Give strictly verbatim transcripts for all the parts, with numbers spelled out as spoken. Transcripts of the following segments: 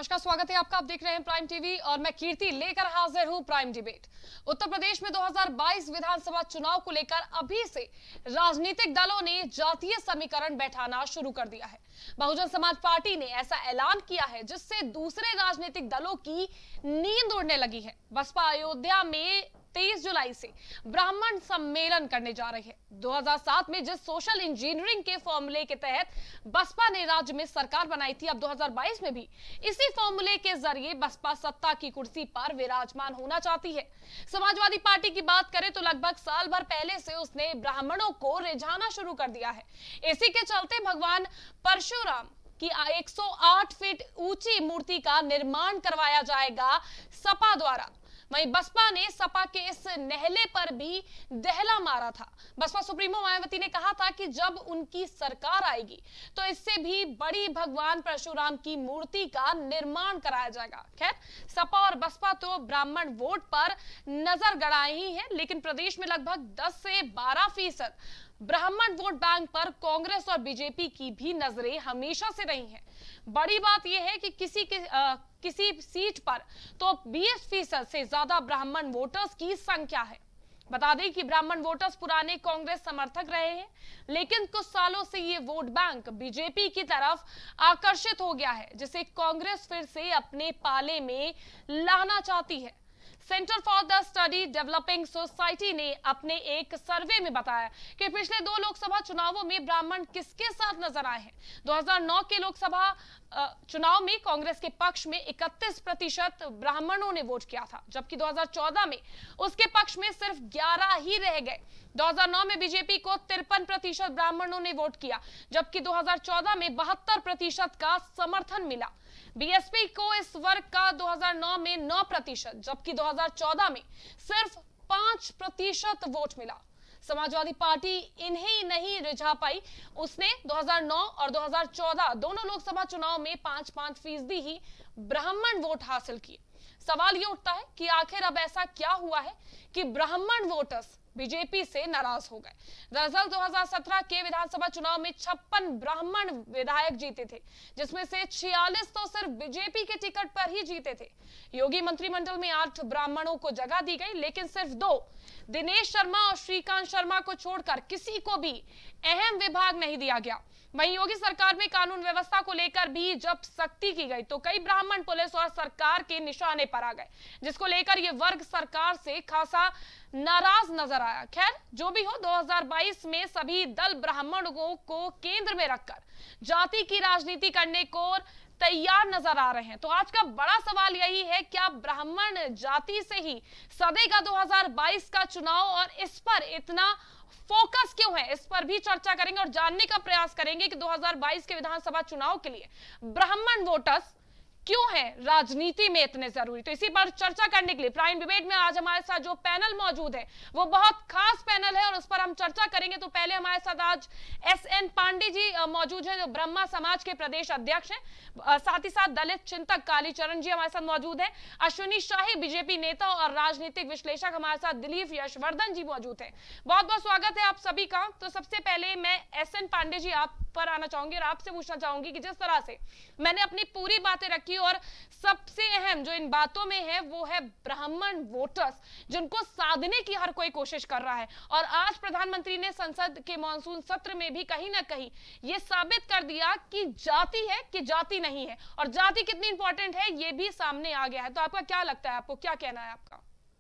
नमस्कार, स्वागत है आपका। आप देख रहे हैं प्राइम टीवी और मैं कीर्ति लेकर हाजिर हूं प्राइम डिबेट। उत्तर प्रदेश में दो हज़ार बाईस विधानसभा चुनाव को लेकर अभी से राजनीतिक दलों ने जातीय समीकरण बैठाना शुरू कर दिया है। बहुजन समाज पार्टी ने ऐसा ऐलान किया है जिससे दूसरे राजनीतिक दलों की नींद उड़ने लगी है। बसपा अयोध्या में तेईस जुलाई से ब्राह्मण सम्मेलन करने जा रही है। दो हज़ार सात में जिस सोशल इंजीनियरिंग के फॉर्मूले के तहत बसपा ने राज्य में सरकार बनाई थी, अब दो हज़ार बाईस में भी इसी फॉर्मूले के जरिए बसपा सत्ता की कुर्सी पर विराजमान होना चाहती है। समाजवादी पार्टी की बात करें तो लगभग साल भर पहले से उसने ब्राह्मणों को रिझाना शुरू कर दिया है। इसी के चलते भगवान परशुराम की एक सौ आठ फीट ऊंची मूर्ति का निर्माण करवाया जाएगा सपा द्वारा। वहीं बसपा ने सपा के इस नहले पर भी दहला मारा था। बसपा सुप्रीमो मायावती ने कहा था कि जब उनकी सरकार आएगी तो इससे भी बड़ी भगवान परशुराम की मूर्ति का निर्माण कराया जाएगा। खैर, सपा और बसपा तो ब्राह्मण वोट पर नजर गड़ाए ही है, लेकिन प्रदेश में लगभग दस से बारह फीसद ब्राह्मण वोट बैंक पर कांग्रेस और बीजेपी की भी नजरें हमेशा से रही हैं। बड़ी बात यह है कि किसी के आ, किसी सीट पर तो बीस फीसद से ज्यादा ब्राह्मण वोटर्स की संख्या है। बता दें कि ब्राह्मण वोटर्स पुराने कांग्रेस समर्थक रहे हैं, लेकिन कुछ सालों से ये वोट बैंक बीजेपी की तरफ आकर्षित हो गया है, जिसे कांग्रेस फिर से अपने पाले में लाना चाहती है। Centre for the Study Developing Society ने अपने एक सर्वे में बताया कि पिछले दो लोकसभा चुनावों में ब्राह्मण किसके साथ नजर आए हैं। दो हज़ार नौ के लोकसभा चुनाव में कांग्रेस के पक्ष में इकतीस प्रतिशत ब्राह्मणों ने वोट किया था, जबकि दो हज़ार चौदह में उसके पक्ष में सिर्फ ग्यारह ही रह गए। दो हज़ार नौ में बीजेपी को तिरपन प्रतिशत ब्राह्मणों ने वोट किया, जबकि दो हज़ार चौदह में बहत्तर प्रतिशत का समर्थन मिला। बीएसपी को इस वर्ग का दो हज़ार नौ में नौ प्रतिशत जबकि दो हज़ार चौदह में सिर्फ पांच प्रतिशत वोट मिला। समाजवादी पार्टी इन्हें नहीं रिझा पाई। उसने दो हज़ार नौ और दो हज़ार चौदह दोनों लोकसभा चुनाव में पांच पांच फीसदी ही ब्राह्मण वोट हासिल किए। सवाल ये उठता है कि आखिर अब ऐसा क्या हुआ है कि ब्राह्मण वोटर्स बीजेपी से नाराज हो गए। दरअसल दो हज़ार सत्रह के विधानसभा चुनाव में छप्पन ब्राह्मण विधायक जीते थे, जिसमें से छियालीस तो सिर्फ बीजेपी के टिकट पर ही जीते थे। योगी मंत्रिमंडल में आठ ब्राह्मणों को जगह दी गई, लेकिन सिर्फ दो, दिनेश शर्मा और श्रीकांत शर्मा को छोड़कर किसी को भी अहम विभाग नहीं दिया गया। वहीं योगी सरकार में कानून व्यवस्था को लेकर भी जब सख्ती की गई तो कई ब्राह्मण पुलिस और सरकार के निशाने पर आ गए, जिसको लेकर ये वर्ग सरकार से खासा नाराज नजर आया। खैर, जो भी हो, दो हज़ार बाईस में सभी दल ब्राह्मणों को केंद्र में रखकर जाति की राजनीति करने को तैयार नजर आ रहे हैं। तो आज का बड़ा सवाल यही है, क्या ब्राह्मण जाति से ही सदेगा दो हज़ार बाईस का चुनाव, और इस पर इतना फोकस क्यों है, इस पर भी चर्चा करेंगे और जानने का प्रयास करेंगे कि दो हज़ार बाईस के विधानसभा चुनाव के लिए ब्राह्मण वोटर्स क्यों है राजनीति में इतने जरूरी। तो इसी पर चर्चा करने के लिए प्राइम डिबेट में आज हमारे साथ जो पैनल मौजूद है वो बहुत खास पैनल है और उस पर हम चर्चा करेंगे। तो पहले हमारे साथ आज एस एन पांडे जी मौजूद हैं, जो ब्रह्मा समाज के प्रदेश अध्यक्ष हैं। साथ ही साथ दलित चिंतक कालीचरण जी हमारे साथ मौजूद है। अश्विनी शाही बीजेपी नेता और राजनीतिक विश्लेषक हमारे साथ दिलीप यशवर्धन जी मौजूद है। बहुत बहुत स्वागत है आप सभी का। तो सबसे पहले मैं एस एन पांडे जी आप पर आना चाहूंगी और आपसे पूछना चाहूंगी कि जिस तरह से मैंने अपनी पूरी बातें रखी और सबसे अहम जो इन बातों में है वो है ब्राह्मण वोटर्स, जिनको साधने की हर कोई कोशिश कर रहा है। और आज प्रधानमंत्री ने संसद के मॉनसून सत्र में भी कहीं ना कहीं ये साबित कर दिया कि जाति है कि जाति नहीं है, और जाति कितनी इंपॉर्टेंट है ये भी सामने आ गया है। तो आपका क्या लगता है, आपको क्या कहना है आपका?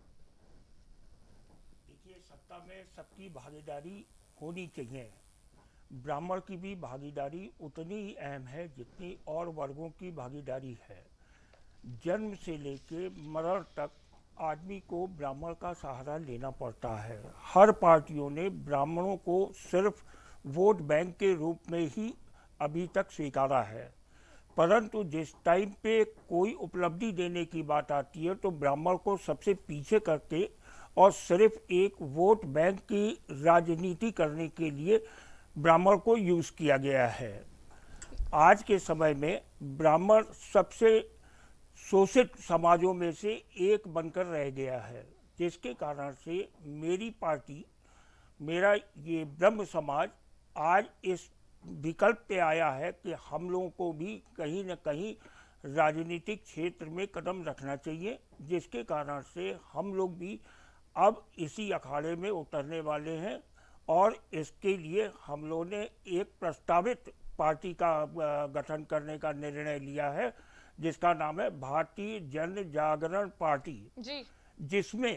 देखिए, सत्ता में सबकी भागीदारी होनी चाहिए। ब्राह्मण की भी भागीदारी उतनी ही अहम है जितनी और वर्गों की भागीदारी है। जन्म से लेके मरण तक आदमी को ब्राह्मण का सहारा लेना पड़ता है। हर पार्टियों ने ब्राह्मणों को सिर्फ वोट बैंक के रूप में ही अभी तक स्वीकारा है, परंतु जिस टाइम पे कोई उपलब्धि देने की बात आती है तो ब्राह्मण को सबसे पीछे करके और सिर्फ एक वोट बैंक की राजनीति करने के लिए ब्राह्मण को यूज़ किया गया है। आज के समय में ब्राह्मण सबसे शोषित समाजों में से एक बनकर रह गया है, जिसके कारण से मेरी पार्टी, मेरा ये ब्रह्म समाज आज इस विकल्प पे आया है कि हम लोगों को भी कहीं न कहीं राजनीतिक क्षेत्र में कदम रखना चाहिए, जिसके कारण से हम लोग भी अब इसी अखाड़े में उतरने वाले हैं और इसके लिए हम लोगों ने एक प्रस्तावित पार्टी का गठन करने का निर्णय लिया है, जिसका नाम है भारतीय जन जागरण पार्टी जी। जिसमें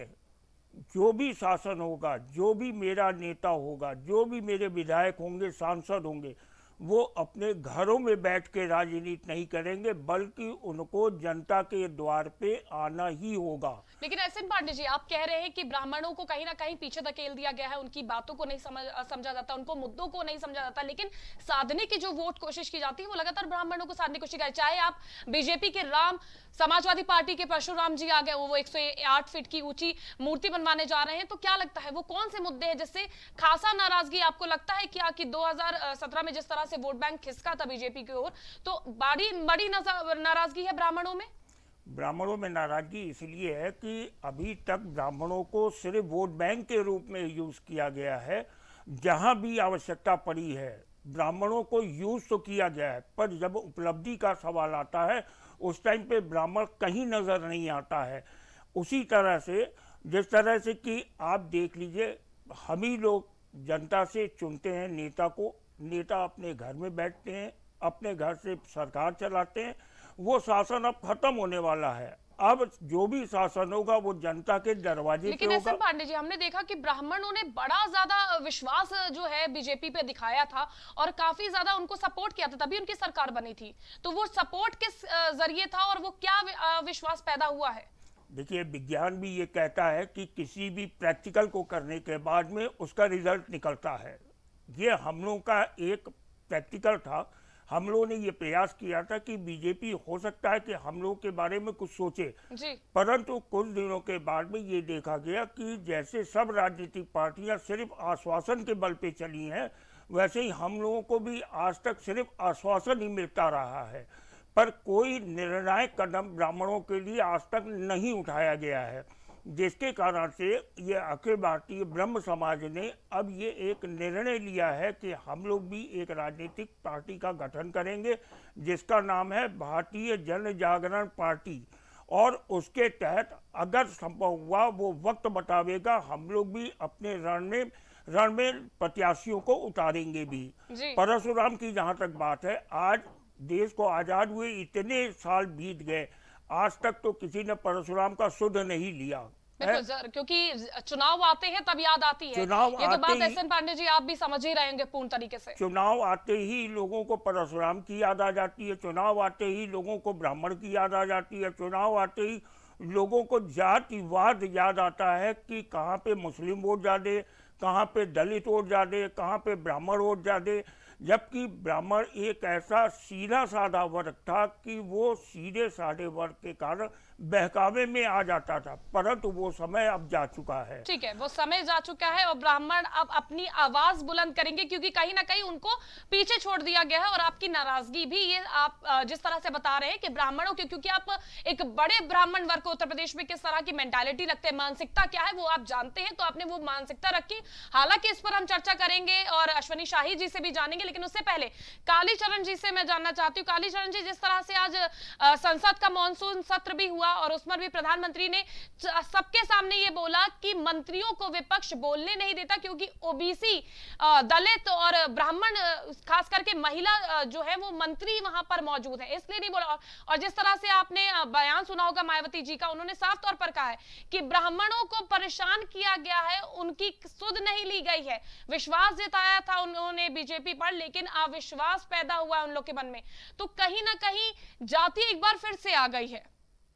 जो भी शासन होगा, जो भी मेरा नेता होगा, जो भी मेरे विधायक होंगे, सांसद होंगे, वो अपने घरों में बैठ के राजनीति नहीं करेंगे, बल्कि उनको जनता के द्वार पे आना ही होगा। लेकिन एस एन पांडे जी, आप कह रहे हैं कि ब्राह्मणों को कहीं ना कहीं पीछे धकेल दिया गया है, उनकी बातों को नहीं समझ समझा जाता, उनको मुद्दों को नहीं समझा जाता, लेकिन साधने की जो वोट कोशिश की जाती है वो लगातार ब्राह्मणों को साधने की कोशिश की, चाहे आप बीजेपी के राम, समाजवादी पार्टी के परशुराम जी आ गए, वो एक सौ आठ फीट की ऊंची मूर्ति बनवाने जा रहे हैं, तो क्या लगता है वो कौन से मुद्दे हैं जिससे खासा नाराजगी आपको लगता है क्या कि दो हज़ार सत्रह में जिस तरह से वोट बैंक खिसका था बीजेपी की ओर, तो बड़ी बड़ी नाराजगी है ब्राह्मणों में? ब्राह्मणों में नाराजगी इसलिए है कि अभी तक ब्राह्मणों को सिर्फ वोट बैंक के रूप में यूज किया गया है। जहां भी आवश्यकता पड़ी है ब्राह्मणों को यूज तो किया गया है, पर जब उपलब्धि का सवाल आता है उस टाइम पे ब्राह्मण कहीं नजर नहीं आता है। उसी तरह से जिस तरह से कि आप देख लीजिए, हम ही लोग जनता से चुनते हैं नेता को, नेता अपने घर में बैठते हैं, अपने घर से सरकार चलाते हैं, वो शासन अब खत्म होने वाला है। अब जो भी शासन होगा वो जनता के दरवाजे लेकिन पे होगा। लेकिन पांडे जी, हमने देखा कि ब्राह्मणों ने बड़ा ज्यादा विश्वास जो है बीजेपी पे दिखाया था और काफी ज्यादा उनको सपोर्ट किया था, तभी उनकी सरकार बनी थी। तो वो सपोर्ट किस जरिए था और वो क्या विश्वास पैदा हुआ है? देखिए, विज्ञान भी ये कहता है कि किसी भी प्रैक्टिकल को करने के बाद में उसका रिजल्ट निकलता है। ये हम लोगों का एक प्रैक्टिकल था। हम लोगों ने ये प्रयास किया था कि बीजेपी हो सकता है कि हम लोगों के बारे में कुछ सोचे जी। परंतु कुछ दिनों के बाद में ये देखा गया कि जैसे सब राजनीतिक पार्टियां सिर्फ आश्वासन के बल पे चली हैं, वैसे ही हम लोगों को भी आज तक सिर्फ आश्वासन ही मिलता रहा है, पर कोई निर्णायक कदम ब्राह्मणों के लिए आज तक नहीं उठाया गया है, जिसके कारण से ये अखिल भारतीय ब्रह्म समाज ने अब ये एक निर्णय लिया है कि हम लोग भी एक राजनीतिक पार्टी का गठन करेंगे, जिसका नाम है भारतीय जन जागरण पार्टी। और उसके तहत अगर संभव हुआ वो वक्त बतावेगा, हम लोग भी अपने रण में रण में प्रत्याशियों को उतारेंगे भी। परशुराम की जहाँ तक बात है, आज देश को आज़ाद हुए इतने साल बीत गए, आज तक तो किसी ने परशुराम का शुद्ध नहीं लिया। बिल्कुल, क्योंकि चुनाव आते हैं तब याद आती है। चुनाव ये तो बात एस एन पांडे जी आप भी समझ ही रहेंगे पूर्ण तरीके से। चुनाव आते ही लोगों को परशुराम की याद आ जाती है, चुनाव आते ही लोगों को ब्राह्मण की याद आ जाती है, चुनाव आते ही लोगों को जातिवाद याद आता है कि कहाँ पे मुस्लिम वोट ज्यादा, कहाँ पे दलित वोट ज्यादा, कहाँ पे ब्राह्मण वोट ज्यादा। जबकि ब्राह्मण एक ऐसा सीधा साधा वर्ग था कि वो सीधे साधे वर्ग के कारण बहकावे में आ जाता था, परंतु वो समय अब जा चुका है। ठीक है, वो समय जा चुका है और ब्राह्मण अब अपनी आवाज बुलंद करेंगे, क्योंकि कहीं ना कहीं उनको पीछे छोड़ दिया गया है। और आपकी नाराजगी भी ये आप जिस तरह से बता रहे हैं कि ब्राह्मणों की, क्योंकि आप एक बड़े ब्राह्मण वर्ग को उत्तर प्रदेश में किस तरह की मेंटालिटी रखते हैं, मानसिकता क्या है वो आप जानते हैं, तो आपने वो मानसिकता रखी। हालांकि इस पर हम चर्चा करेंगे और अश्वनी शाही जी से भी जानेंगे, लेकिन उससे पहले कालीचरण जी से मैं जानना चाहती हूँ। कालीचरण जी, जिस तरह से आज संसद का मानसून सत्र भी हुआ और उसमें भी प्रधानमंत्री ने सबके सामने ये बोला कि मंत्रियों को विपक्ष बोलने नहीं देता, क्योंकि ओबीसी, दलित और ब्राह्मण, खास करके महिला जो है वो मंत्री वहां पर मौजूद है, इसलिए नहीं बोला। और जिस तरह से आपने बयान सुना होगा मायावती जी का, उन्होंने साफ तौर पर कहा है कि ब्राह्मणों को परेशान किया गया है, उनकी सुध नहीं ली गई है। विश्वास जताया था उन्होंने बीजेपी पर, लेकिन अविश्वास पैदा हुआ उन लोग के मन में, तो कहीं ना कहीं जाति एक बार फिर से आ गई है।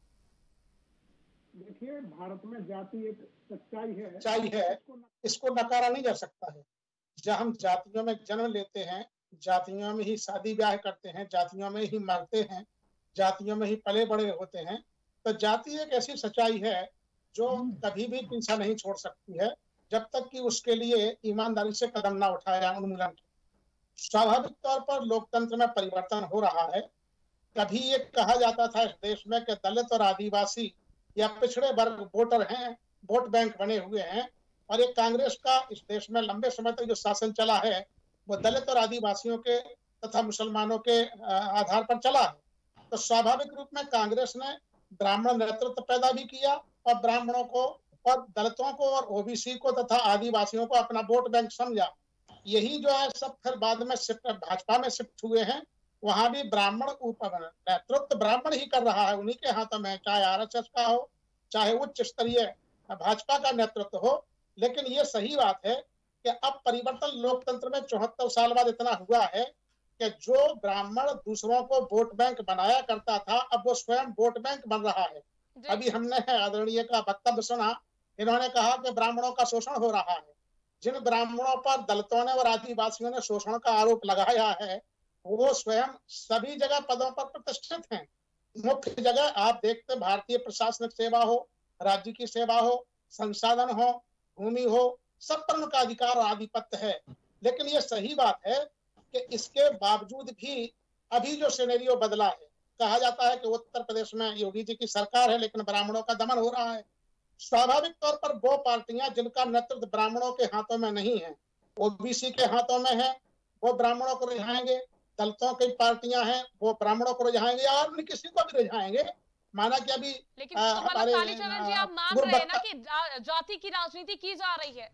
देखिए, भारत में जाति एक सच्चाई है, सच्चाई है, इसको नकारा नहीं जा सकता है। जब हम जातियों में जन्म लेते हैं, जातियों में ही शादी ब्याह करते हैं, जातियों में ही मरते हैं, जातियों में ही पले बड़े होते हैं, तो जाति एक ऐसी सच्चाई है जो कभी भी पीछा नहीं छोड़ सकती है, जब तक कि उसके लिए ईमानदारी से कदम ना उठाया उन्मूलन। स्वाभाविक तौर पर लोकतंत्र में परिवर्तन हो रहा है। कभी ये कहा जाता था इस देश में कि दलित और आदिवासी या पिछड़े वर्ग वोटर हैं, वोट बैंक बने हुए हैं, और एक कांग्रेस का इस देश में लंबे समय तक जो शासन चला है वो दलित और आदिवासियों के तथा मुसलमानों के आधार पर चला है। तो स्वाभाविक रूप में कांग्रेस ने ब्राह्मण नेतृत्व पैदा भी किया और ब्राह्मणों को और दलितों को और ओबीसी को तथा आदिवासियों को अपना वोट बैंक समझा। यही जो है सब फिर बाद में शिफ्ट भाजपा में शिफ्ट हुए हैं। वहां भी ब्राह्मण ऊपर नेतृत्व ब्राह्मण ही कर रहा है, उन्हीं के हाथों में, चाहे आरएसएस का हो चाहे उच्च स्तरीय भाजपा का नेतृत्व हो। लेकिन ये सही बात है कि अब परिवर्तन लोकतंत्र में चौहत्तर साल बाद इतना हुआ है कि जो ब्राह्मण दूसरों को वोट बैंक बनाया करता था, अब वो स्वयं वोट बैंक बन रहा है। अभी हमने आदरणीय का वक्तव्य सुना, इन्होंने कहा कि ब्राह्मणों का शोषण हो रहा है। जिन ब्राह्मणों पर दलितों ने और आदिवासियों ने शोषण का आरोप लगाया है, वो स्वयं सभी जगह पदों पर प्रतिष्ठित हैं। मुख्य जगह आप देखते भारतीय प्रशासनिक सेवा हो, राज्य की सेवा हो, संसाधन हो, भूमि हो, सब पर उनका अधिकार और आधिपत्य है। लेकिन ये सही बात है कि इसके बावजूद भी अभी जो सिनेरियो बदला है, कहा जाता है कि उत्तर प्रदेश में योगी जी की सरकार है लेकिन ब्राह्मणों का दमन हो रहा है। स्वाभाविक तौर पर वो पार्टियां जिनका नेतृत्व ब्राह्मणों के हाथों में नहीं है, ओबीसी के हाथों में है, वो ब्राह्मणों को रिझाएंगे। दलितों की पार्टियां हैं, वो ब्राह्मणों को रिझाएंगे और किसी को भी रिझाएंगे। माना कि अभी लेकिन हमारे कालीचरण जी आप मान रहे हैं ना कि जाति की राजनीति की जा रही है?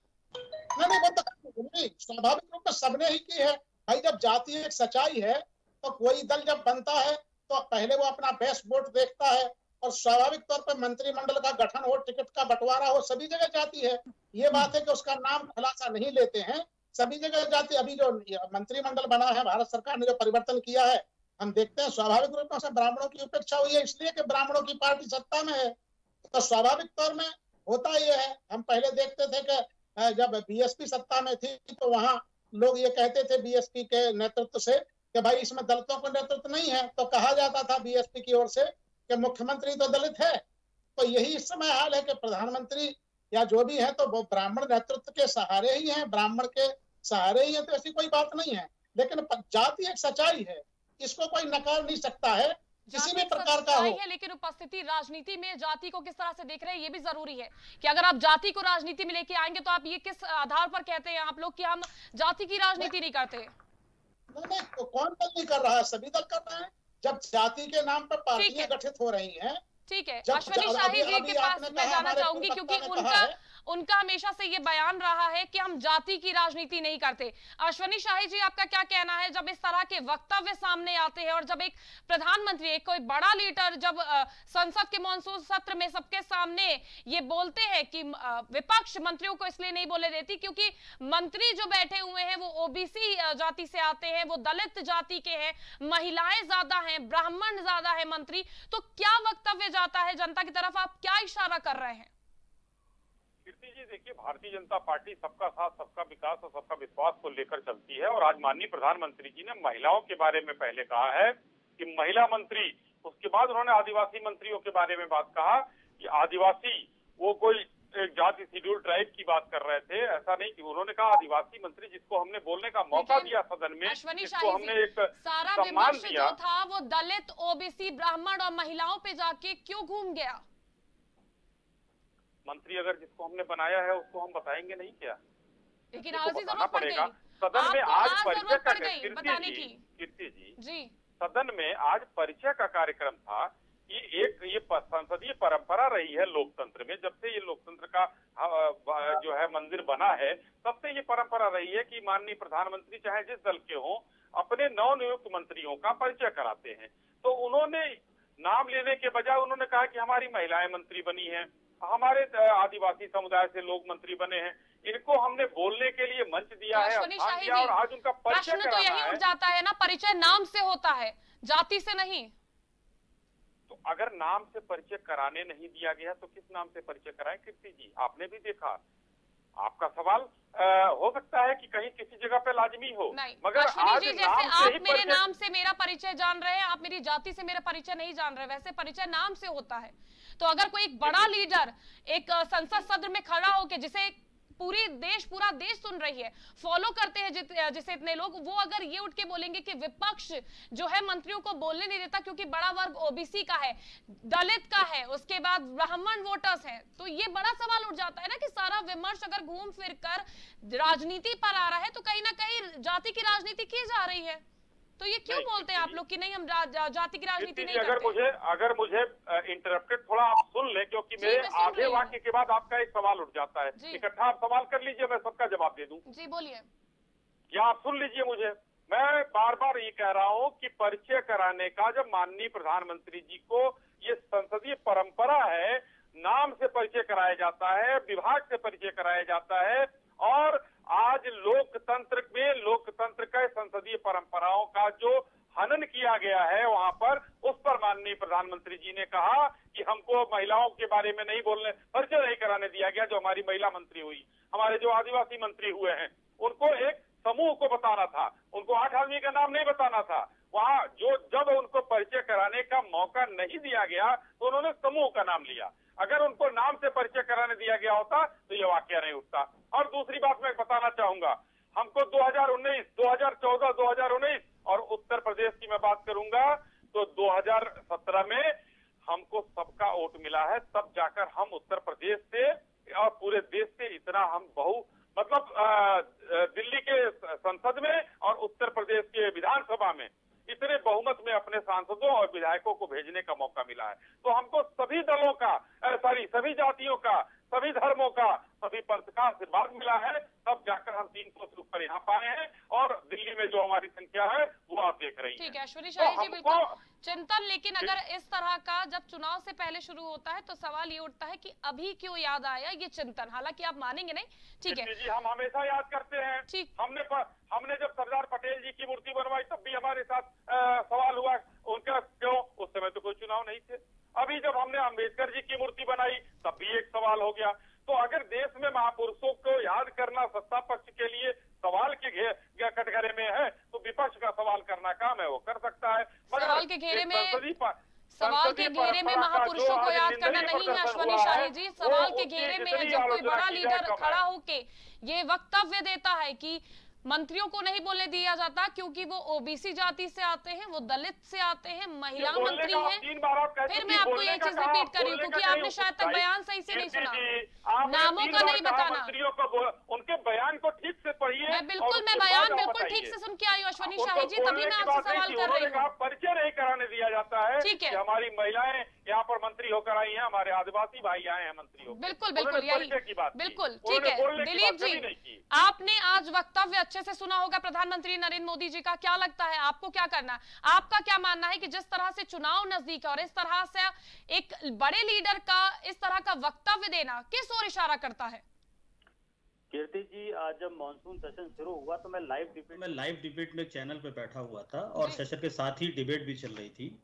नहीं नहीं, वो नहीं, स्वाभाविक रूप में सबने ही की है भाई। जब जाति एक सच्चाई है तो कोई दल जब बनता है तो पहले वो अपना बेस्ट वोट देखता है और स्वाभाविक तौर पर मंत्रिमंडल का गठन हो, टिकट का बंटवारा हो, सभी जगह जाती है। ये बात है कि उसका नाम खुलासा नहीं लेते हैं, सभी जगह जाती। अभी जो मंत्रिमंडल बना है, भारत सरकार ने जो परिवर्तन किया है, हम देखते हैं स्वाभाविक रूप से ब्राह्मणों की उपेक्षा हुई है, इसलिए कि ब्राह्मणों की पार्टी सत्ता में है। तो स्वाभाविक तौर में होता ये है। हम पहले देखते थे कि जब बीएसपी सत्ता में थी तो वहां लोग ये कहते थे बीएसपी के नेतृत्व से कि भाई इसमें दलितों को नेतृत्व नहीं है, तो कहा जाता था बीएसपी की ओर से कि मुख्यमंत्री तो दलित है। तो यही इस समय हाल है कि प्रधानमंत्री या जो भी है तो वो ब्राह्मण नेतृत्व के सहारे ही हैं, ब्राह्मण के सहारे ही है। तो ऐसी कोई बात नहीं है। लेकिन जाति एक सच्चाई है, इसको कोई नकार नहीं सकता है, किसी भी प्रकार का हो। है, लेकिन उपस्थिति राजनीति में जाति को किस तरह से देख रहे हैं ये भी जरूरी है कि अगर आप जाति को राजनीति में लेके आएंगे तो आप ये किस आधार पर कहते हैं आप लोग कि हम जाति की राजनीति नहीं करते? नहीं नहीं, तो कौन दल नहीं कर रहा है, सभी दल कर रहे हैं। जब जाति के नाम पर पार्टियां गठित हो रही हैं। ठीक है, अश्वनी शाही जी के पास मैं जाना चाहूंगी क्योंकि उनका उनका हमेशा से ये बयान रहा है कि हम जाति की राजनीति नहीं करते। अश्वनी शाही जी, आपका क्या कहना है जब इस तरह के वक्तव्य सामने आते हैं और जब एक प्रधानमंत्री, एक कोई बड़ा लीडर जब आ, संसद के मॉनसून सत्र में सबके सामने ये बोलते हैं कि आ, विपक्ष मंत्रियों को इसलिए नहीं बोले देती क्योंकि मंत्री जो बैठे हुए हैं वो ओबीसी जाति से आते हैं, वो दलित जाति के हैं, महिलाएं ज्यादा हैं, ब्राह्मण ज्यादा है मंत्री, तो क्या वक्तव्य जाता है जनता की तरफ? आप क्या इशारा कर रहे हैं? कीर्ति जी, देखिए, भारतीय जनता पार्टी सबका साथ, सबका विकास और सबका विश्वास को लेकर चलती है। और आज माननीय प्रधानमंत्री जी ने महिलाओं के बारे में पहले कहा है कि महिला मंत्री, उसके बाद उन्होंने आदिवासी मंत्रियों के बारे में बात कहा कि आदिवासी वो कोई एक जाति शेड्यूल ट्राइब की बात कर रहे थे। ऐसा नहीं कि उन्होंने कहा आदिवासी मंत्री, जिसको हमने बोलने का मौका दिया सदन में, जिसको हमने एक सारा सम्मान दिया, जो था वो दलित, ओबीसी, ब्राह्मण और महिलाओं पे जाके क्यों घूम गया? मंत्री अगर जिसको हमने बनाया है उसको हम बताएंगे नहीं क्या? लेकिन आज ही बताना पड़ेगा। सदन में आज परिचय का, कीर्ति जी, कीर्ति जी जी सदन में आज परिचय का कार्यक्रम था। ये एक ये संसदीय परंपरा रही है लोकतंत्र में, जब से ये लोकतंत्र का जो है मंदिर बना है तब से ये परंपरा रही है कि माननीय प्रधानमंत्री चाहे जिस दल के हों अपने नवनियुक्त मंत्रियों का परिचय कराते हैं। तो उन्होंने नाम लेने के बजाय उन्होंने कहा कि हमारी महिलाएं मंत्री बनी हैं, हमारे आदिवासी समुदाय से लोग मंत्री बने हैं, इनको हमने बोलने के लिए मंच दिया है, स्थान दिया और आज उनका परिचय कराना है। तो यही उठ जाता है ना, परिचय नाम से होता है, जाति से नहीं। तो अगर नाम से परिचय कराने नहीं दिया गया तो किस नाम से परिचय कराएं? कीर्ति जी, आपने भी देखा, आपका सवाल आ, हो सकता है कि कहीं किसी जगह पे लाजमी हो, मगर आज जी, जैसे नाम आप से मेरे नाम से मेरा परिचय जान रहे हैं, आप मेरी जाति से मेरा परिचय नहीं जान रहे, वैसे परिचय नाम से होता है। तो अगर कोई एक बड़ा लीडर एक संसद सत्र में खड़ा होकर, जिसे पूरी देश पूरा देश सुन रही है, फॉलो करते हैं जिसे इतने लोग, वो अगर ये उठ के बोलेंगे कि विपक्ष जो है मंत्रियों को बोलने नहीं देता क्योंकि बड़ा वर्ग ओबीसी का है, दलित का है, उसके बाद ब्राह्मण वोटर्स हैं, तो ये बड़ा सवाल उठ जाता है ना कि सारा विमर्श अगर घूम फिर कर राजनीति पर आ रहा है तो कहीं ना कहीं जाति की राजनीति की जा रही है। तो ये क्यों बोलते हैं आप लोग कि नहीं हम जा, जा, जाति की राजनीति नहीं अगर करते? मुझे अगर मुझे इंटरप्टेड थोड़ा आप सुन ले, क्योंकि मेरे आधे वाक्य के बाद आपका एक सवाल उठ जाता है। इकट्ठा आप सवाल कर लीजिए, मैं सबका जवाब दे दूं। जी बोलिए। या आप सुन लीजिए मुझे। मैं बार बार ये कह रहा हूँ कि परिचय कराने का जब माननीय प्रधानमंत्री जी को ये संसदीय परंपरा है, नाम से परिचय कराया जाता है, विभाग से परिचय कराया जाता है, और आज लोकतंत्र में लोकतंत्र के संसदीय परंपराओं का जो हनन किया गया है वहां पर, उस पर माननीय प्रधानमंत्री जी ने कहा कि हमको महिलाओं के बारे में नहीं बोलने, परिचय नहीं कराने दिया गया। जो हमारी महिला मंत्री हुई, हमारे जो आदिवासी मंत्री हुए हैं, उनको एक समूह को बताना था, उनको आठ आदमी का नाम नहीं बताना था। वहाँ जो जब उनको परिचय कराने का मौका नहीं दिया गया तो उन्होंने समूह का नाम लिया। अगर उनको नाम से परिचय कराने दिया गया होता तो ये वाकया नहीं उठता। और दूसरी बात मैं बताना चाहूंगा, हमको दो हज़ार उन्नीस, दो हज़ार चौदह, दो हज़ार उन्नीस और उत्तर प्रदेश की मैं बात करूंगा तो दो हज़ार सत्रह में हमको सबका वोट मिला है। तब जाकर हम उत्तर प्रदेश से और पूरे देश से इतना हम बहु मतलब दिल्ली के संसद में और उत्तर प्रदेश के विधानसभा में इतने बहुमत में अपने सांसदों और विधायकों को भेजने का मौका मिला है। तो हमको सभी दलों का, सॉरी सभी जातियों का, सभी धर्मों का, सभी पंथ का आशीर्वाद मिला है। तब जाकर हम तीन सौ से ऊपर यहाँ पाए हैं और दिल्ली में जो हमारी संख्या है वो आप देख रही हैं। ठीक है अश्विनी शाही जी, बिल्कुल चिंतन। लेकिन अगर इस तरह का जब चुनाव से पहले शुरू होता है तो सवाल ये उठता है कि अभी क्यों याद आया ये चिंतन? हालांकि आप मानेंगे नहीं, ठीक है जी, हम हमेशा याद करते हैं। ठीक, हमने हमने जब सरदार पटेल जी की मूर्ति बनवाई तब भी हमारे साथ आ, सवाल हुआ उनका क्यों, उस समय तो कोई चुनाव नहीं थे। अभी जब हमने अम्बेडकर जी की मूर्ति बनाई तब भी एक सवाल हो गया। तो अगर देश में महापुरुषों को याद करना सत्ता पक्ष के लिए सवाल के घेरे कटघरे में है तो विपक्ष का सवाल करना काम है, वो कर सकता है। सवाल के घेरे में सवाल के घेरे में महापुरुषों को याद करना नहीं है अश्विनी शाही जी, सवाल के घेरे में है जब कोई बड़ा लीडर खड़ा होके ये वक्तव्य देता है कि मंत्रियों को नहीं बोलने दिया जाता क्योंकि वो ओबीसी जाति से आते हैं, वो दलित से आते हैं, महिला मंत्री हैं। फिर मैं आपको ये चीज रिपीट कर रही हूँ क्योंकि आपने शायद तक बयान सही से नहीं सुना, नामों का नहीं बताना। मंत्रियों को उनके बयान को ठीक से पढ़िए। मैं बिल्कुल मैं बयान बिल्कुल ठीक से सुन के आई हूँ अश्विनी शाही जी, तभी मैं आपसे सवाल कर रही हूँ। परिचय नहीं कराने दिया जाता है। ठीक है, हमारी महिलाएं यहाँ पर मंत्री होकर आई हैं, हमारे आदिवासी भाई आए हैं मंत्री होकर। बिल्कुल बिल्कुल यही बिल्कुल ठीक है। दिलीप जी, आपने आज वक्तव्य अच्छे से सुना होगा प्रधानमंत्री नरेंद्र मोदी जी का, क्या लगता है आपको क्या करना है? आपका क्या मानना है कि जिस तरह से चुनाव नजदीक है और इस तरह से एक बड़े लीडर का इस तरह का वक्तव्य देना किस ओर इशारा करता है? कीर्ति जी, आज जब मॉनसून सेशन शुरू हुआ तो मैं लाइव डिबेट में लाइव डिबेट में चैनल पे बैठा हुआ था और सेशन के साथ ही डिबेट भी चल रही थी।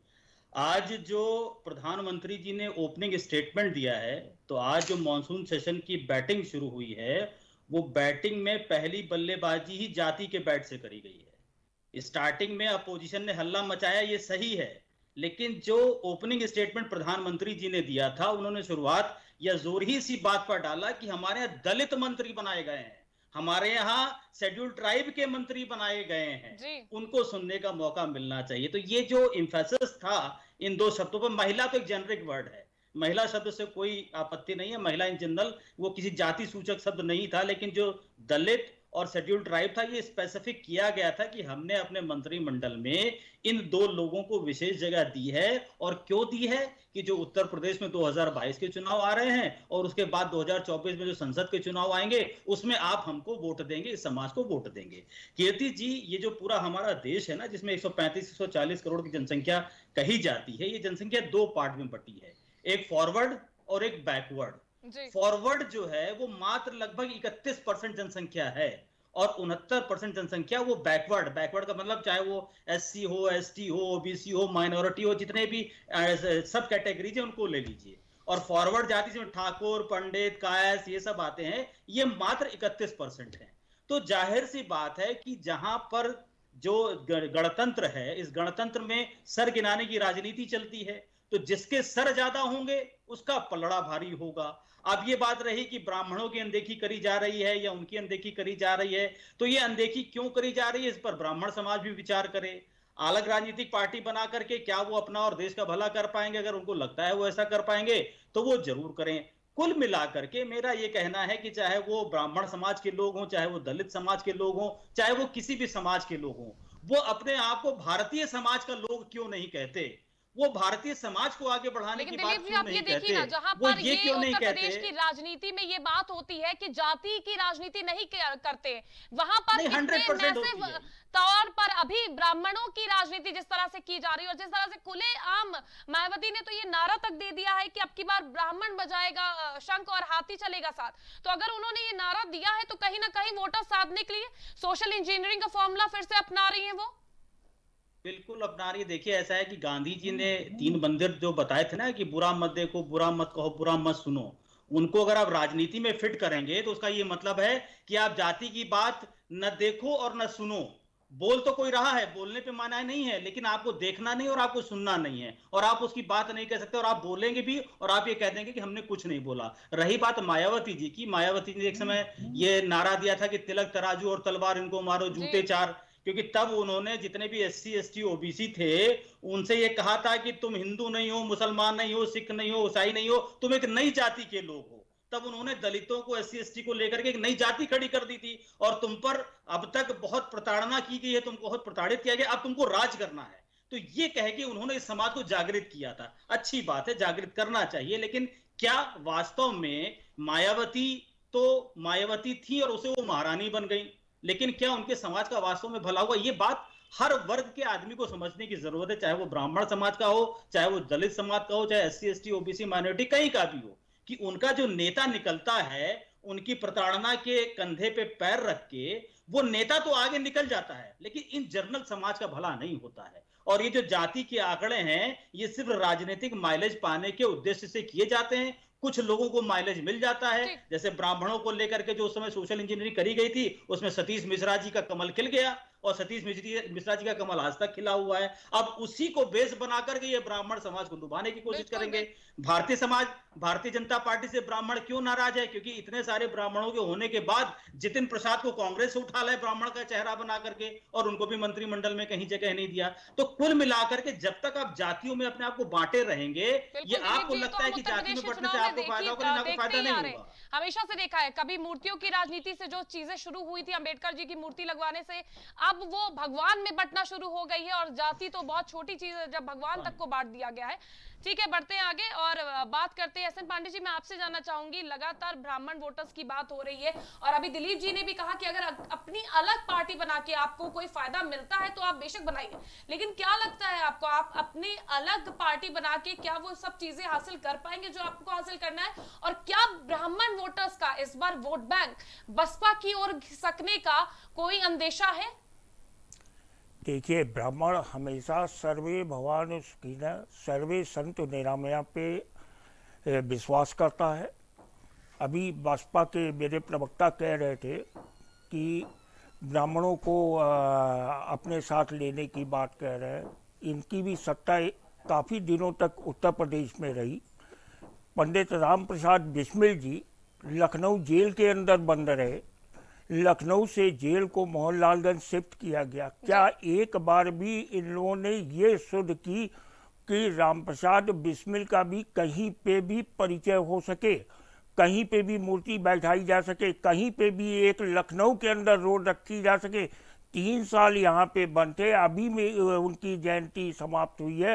आज जो प्रधानमंत्री जी ने ओपनिंग स्टेटमेंट दिया है, तो आज जो मॉनसून सेशन की बैटिंग शुरू हुई है वो बैटिंग में पहली बल्लेबाजी ही जाति के बैट से करी गई है। स्टार्टिंग में अपोजिशन ने हल्ला मचाया, ये सही है, लेकिन जो ओपनिंग स्टेटमेंट प्रधानमंत्री जी ने दिया था, उन्होंने शुरुआत या जोर ही सी बात पर डाला कि हमारे यहाँ दलित मंत्री बनाए गए हैं, हमारे यहाँ शेड्यूल ट्राइब के मंत्री बनाए गए हैं, उनको सुनने का मौका मिलना चाहिए। तो ये जो इम्फेसिस था इन दो शब्दों पर, महिला तो एक जेनरिक वर्ड है, महिला शब्द से कोई आपत्ति नहीं है, महिला इन जनरल वो किसी जाति सूचक शब्द नहीं था, लेकिन जो दलित और शेड्यूल ट्राइब था ये स्पेसिफिक किया गया था कि हमने अपने मंत्रिमंडल में इन दो लोगों को विशेष जगह दी है। और क्यों दी है कि जो उत्तर प्रदेश में दो हज़ार बाईस के चुनाव आ रहे हैं और उसके बाद दो हज़ार चौबीस में जो संसद के चुनाव आएंगे उसमें आप हमको वोट देंगे, इस समाज को वोट देंगे। कीर्ति जी, ये जो पूरा हमारा देश है ना, जिसमें एक सौ पैंतीस एक सौ चालीस करोड़ की जनसंख्या कही जाती है, ये जनसंख्या दो पार्ट में बटी है, एक फॉरवर्ड और एक बैकवर्ड। फॉरवर्ड जो है वो मात्र लगभग इकतीस परसेंट जनसंख्या है और उनहत्तर परसेंट जनसंख्या वो बैकवर्ड। बैकवर्ड का मतलब चाहे वो एससी हो, एसटी हो, ओबीसी हो, माइनॉरिटी हो, जितने भी सब कैटेगरीज है उनको ले लीजिए। और फॉरवर्ड जाति जिसमें ठाकुर, पंडित, कायस ये सब आते हैं, ये मात्र इकतीस परसेंट है। तो जाहिर सी बात है कि जहां पर जो गणतंत्र है, इस गणतंत्र में सर गिनाने की राजनीति चलती है, तो जिसके सर ज्यादा होंगे उसका पलड़ा भारी होगा। अब ये बात रही कि ब्राह्मणों की अनदेखी करी जा रही है या उनकी अनदेखी करी जा रही है, तो ये अनदेखी क्यों करी जा रही है, इस पर ब्राह्मण समाज भी विचार करे। अलग राजनीतिक पार्टी बना करके क्या वो अपना और देश का भला कर पाएंगे? अगर उनको लगता है वो ऐसा कर पाएंगे तो वो जरूर करें। कुल मिलाकर के मेरा ये कहना है कि चाहे वो ब्राह्मण समाज के लोग हों, चाहे वो दलित समाज के लोग हों, चाहे वो किसी भी समाज के लोग हों, वो अपने आप को भारतीय समाज का लोग क्यों नहीं कहते? वो भारतीय समाज को आगे बढ़ाने की बात क्यों नहीं कहते? ना, जहां वो पर ये क्यों नहीं उत्तर कहते? प्रदेश की राजनीति में ये बात होती है कि जाति की राजनीति नहीं करते, वहां पर मैसिव तौर पर अभी ब्राह्मणों की राजनीति जिस तरह से की जा रही है और जिस तरह से खुले आम मायावती ने तो ये नारा तक दे दिया है कि अब की बार ब्राह्मण बजाएगा शंख और हाथी चलेगा साथ। तो अगर उन्होंने ये नारा दिया है तो कहीं ना कहीं वोटर साधने के लिए सोशल इंजीनियरिंग का फॉर्मूला फिर से अपना रही है। वो बिल्कुल अपना रही है। देखिए ऐसा है कि गांधी जी ने तीन मंदिर जो बताए थे ना कि बुरा मत देखो, बुरा मत कहो, बुरा मत सुनो, उनको अगर आप राजनीति में फिट करेंगे तो उसका ये मतलब है कि आप जाति की बात न देखो और न सुनो। बोल तो कोई रहा है, बोलने पे माना नहीं है, लेकिन आपको देखना नहीं और आपको सुनना नहीं है और आप उसकी बात नहीं कह सकते और आप बोलेंगे भी और आप ये कह देंगे कि हमने कुछ नहीं बोला। रही बात मायावती जी की, मायावती जी ने एक समय ये नारा दिया था कि तिलक तराजू और तलवार इनको मारो, जूते चार, क्योंकि तब उन्होंने जितने भी S C S T O B C थे उनसे ये कहा था कि तुम हिंदू नहीं हो, मुसलमान नहीं हो, सिख नहीं हो, ईसाई नहीं हो, तुम एक नई जाति के लोग हो। तब उन्होंने दलितों को, एस सी एस टी को लेकर के एक नई जाति खड़ी कर दी थी और तुम पर अब तक बहुत प्रताड़ना की गई है, तुमको बहुत प्रताड़ित किया गया, अब तुमको राज करना है। तो ये कह के उन्होंने इस समाज को जागृत किया था। अच्छी बात है, जागृत करना चाहिए, लेकिन क्या वास्तव में मायावती तो मायावती थी और उसे वो महारानी बन गई, लेकिन क्या उनके समाज का वास्तव में भला हुआ? ये बात हर वर्ग के आदमी को समझने की जरूरत है, चाहे वो ब्राह्मण समाज का हो, चाहे वो दलित समाज का हो, चाहे S C S T O B C minority कहीं का भी हो, कि उनका जो नेता निकलता है उनकी प्रताड़ना के कंधे पे पैर रख के वो नेता तो आगे निकल जाता है, लेकिन इन जनरल समाज का भला नहीं होता है। और ये जो जाति के आंकड़े हैं ये सिर्फ राजनीतिक माइलेज पाने के उद्देश्य से किए जाते हैं। कुछ लोगों को माइलेज मिल जाता है, जैसे ब्राह्मणों को लेकर के जो उस समय सोशल इंजीनियरिंग करी गई थी उसमें सतीश मिश्रा जी का कमल खिल गया और सतीश मिश्रा जी का कमल आज तक खिला हुआ है। अब उसी को बेस बना करके ये ब्राह्मण समाज को डुबाने की कोशिश करेंगे। भारतीय समाज, भारतीय जनता पार्टी से ब्राह्मण क्यों नाराज है? क्योंकि इतने सारे ब्राह्मणों के होने के बाद जितिन प्रसाद को कांग्रेस उठा ले ब्राह्मण का चेहरा बना करके और उनको भी मंत्रिमंडल में कहीं जगह नहीं दिया। तो कुल मिलाकर के जब तक आप जातियों में अपने आप को बांटे रहेंगे, ये आपको लगता है कि जाति में बंटने से आपको फायदा होगा, लेकिन आपको फायदा नहीं होगा। हमेशा से देखा है, कभी मूर्तियों की राजनीति से जो चीजें शुरू हुई थी, अंबेडकर जी की मूर्ति लगवाने से, अब वो भगवान में बंटना शुरू हो गई है और जाति तो बहुत छोटी चीज है जब भगवान तक को बांट दिया गया है। ठीक है, बढ़ते हैं आगे और बात करते हैं। एस एन पांडे जी, मैं आपसे जानना चाहूंगी, लगातार ब्राह्मण वोटर्स की बात हो रही है और अभी दिलीप जी ने भी कहा कि अगर अपनी अलग पार्टी बना के आपको कोई फायदा मिलता है तो आप बेशक बनाइए, लेकिन क्या लगता है आपको, आप अपनी अलग पार्टी बना के क्या वो सब चीजें हासिल कर पाएंगे जो आपको हासिल करना है? और क्या ब्राह्मण वोटर्स का इस बार वोट बैंक बसपा की ओर घिसकने का कोई अंदेशा है? देखिए, ब्राह्मण हमेशा सर्वे भगवान सुखिनः सर्वे संतु निरामया पे विश्वास करता है। अभी बसपा के मेरे प्रवक्ता कह रहे थे कि ब्राह्मणों को अपने साथ लेने की बात कह रहे हैं। इनकी भी सत्ता काफ़ी दिनों तक उत्तर प्रदेश में रही। पंडित राम प्रसाद बिस्मिल जी लखनऊ जेल के अंदर बंद रहे, लखनऊ से जेल को मोहनलालगंज शिफ्ट किया गया। क्या एक बार भी इन लोगों ने ये सुध की कि रामप्रसाद बिस्मिल का भी कहीं पे भी परिचय हो सके, कहीं पे भी मूर्ति बैठाई जा सके, कहीं पे भी एक लखनऊ के अंदर रोड रखी जा सके? तीन साल यहाँ पे बनते, अभी में उनकी जयंती समाप्त हुई है।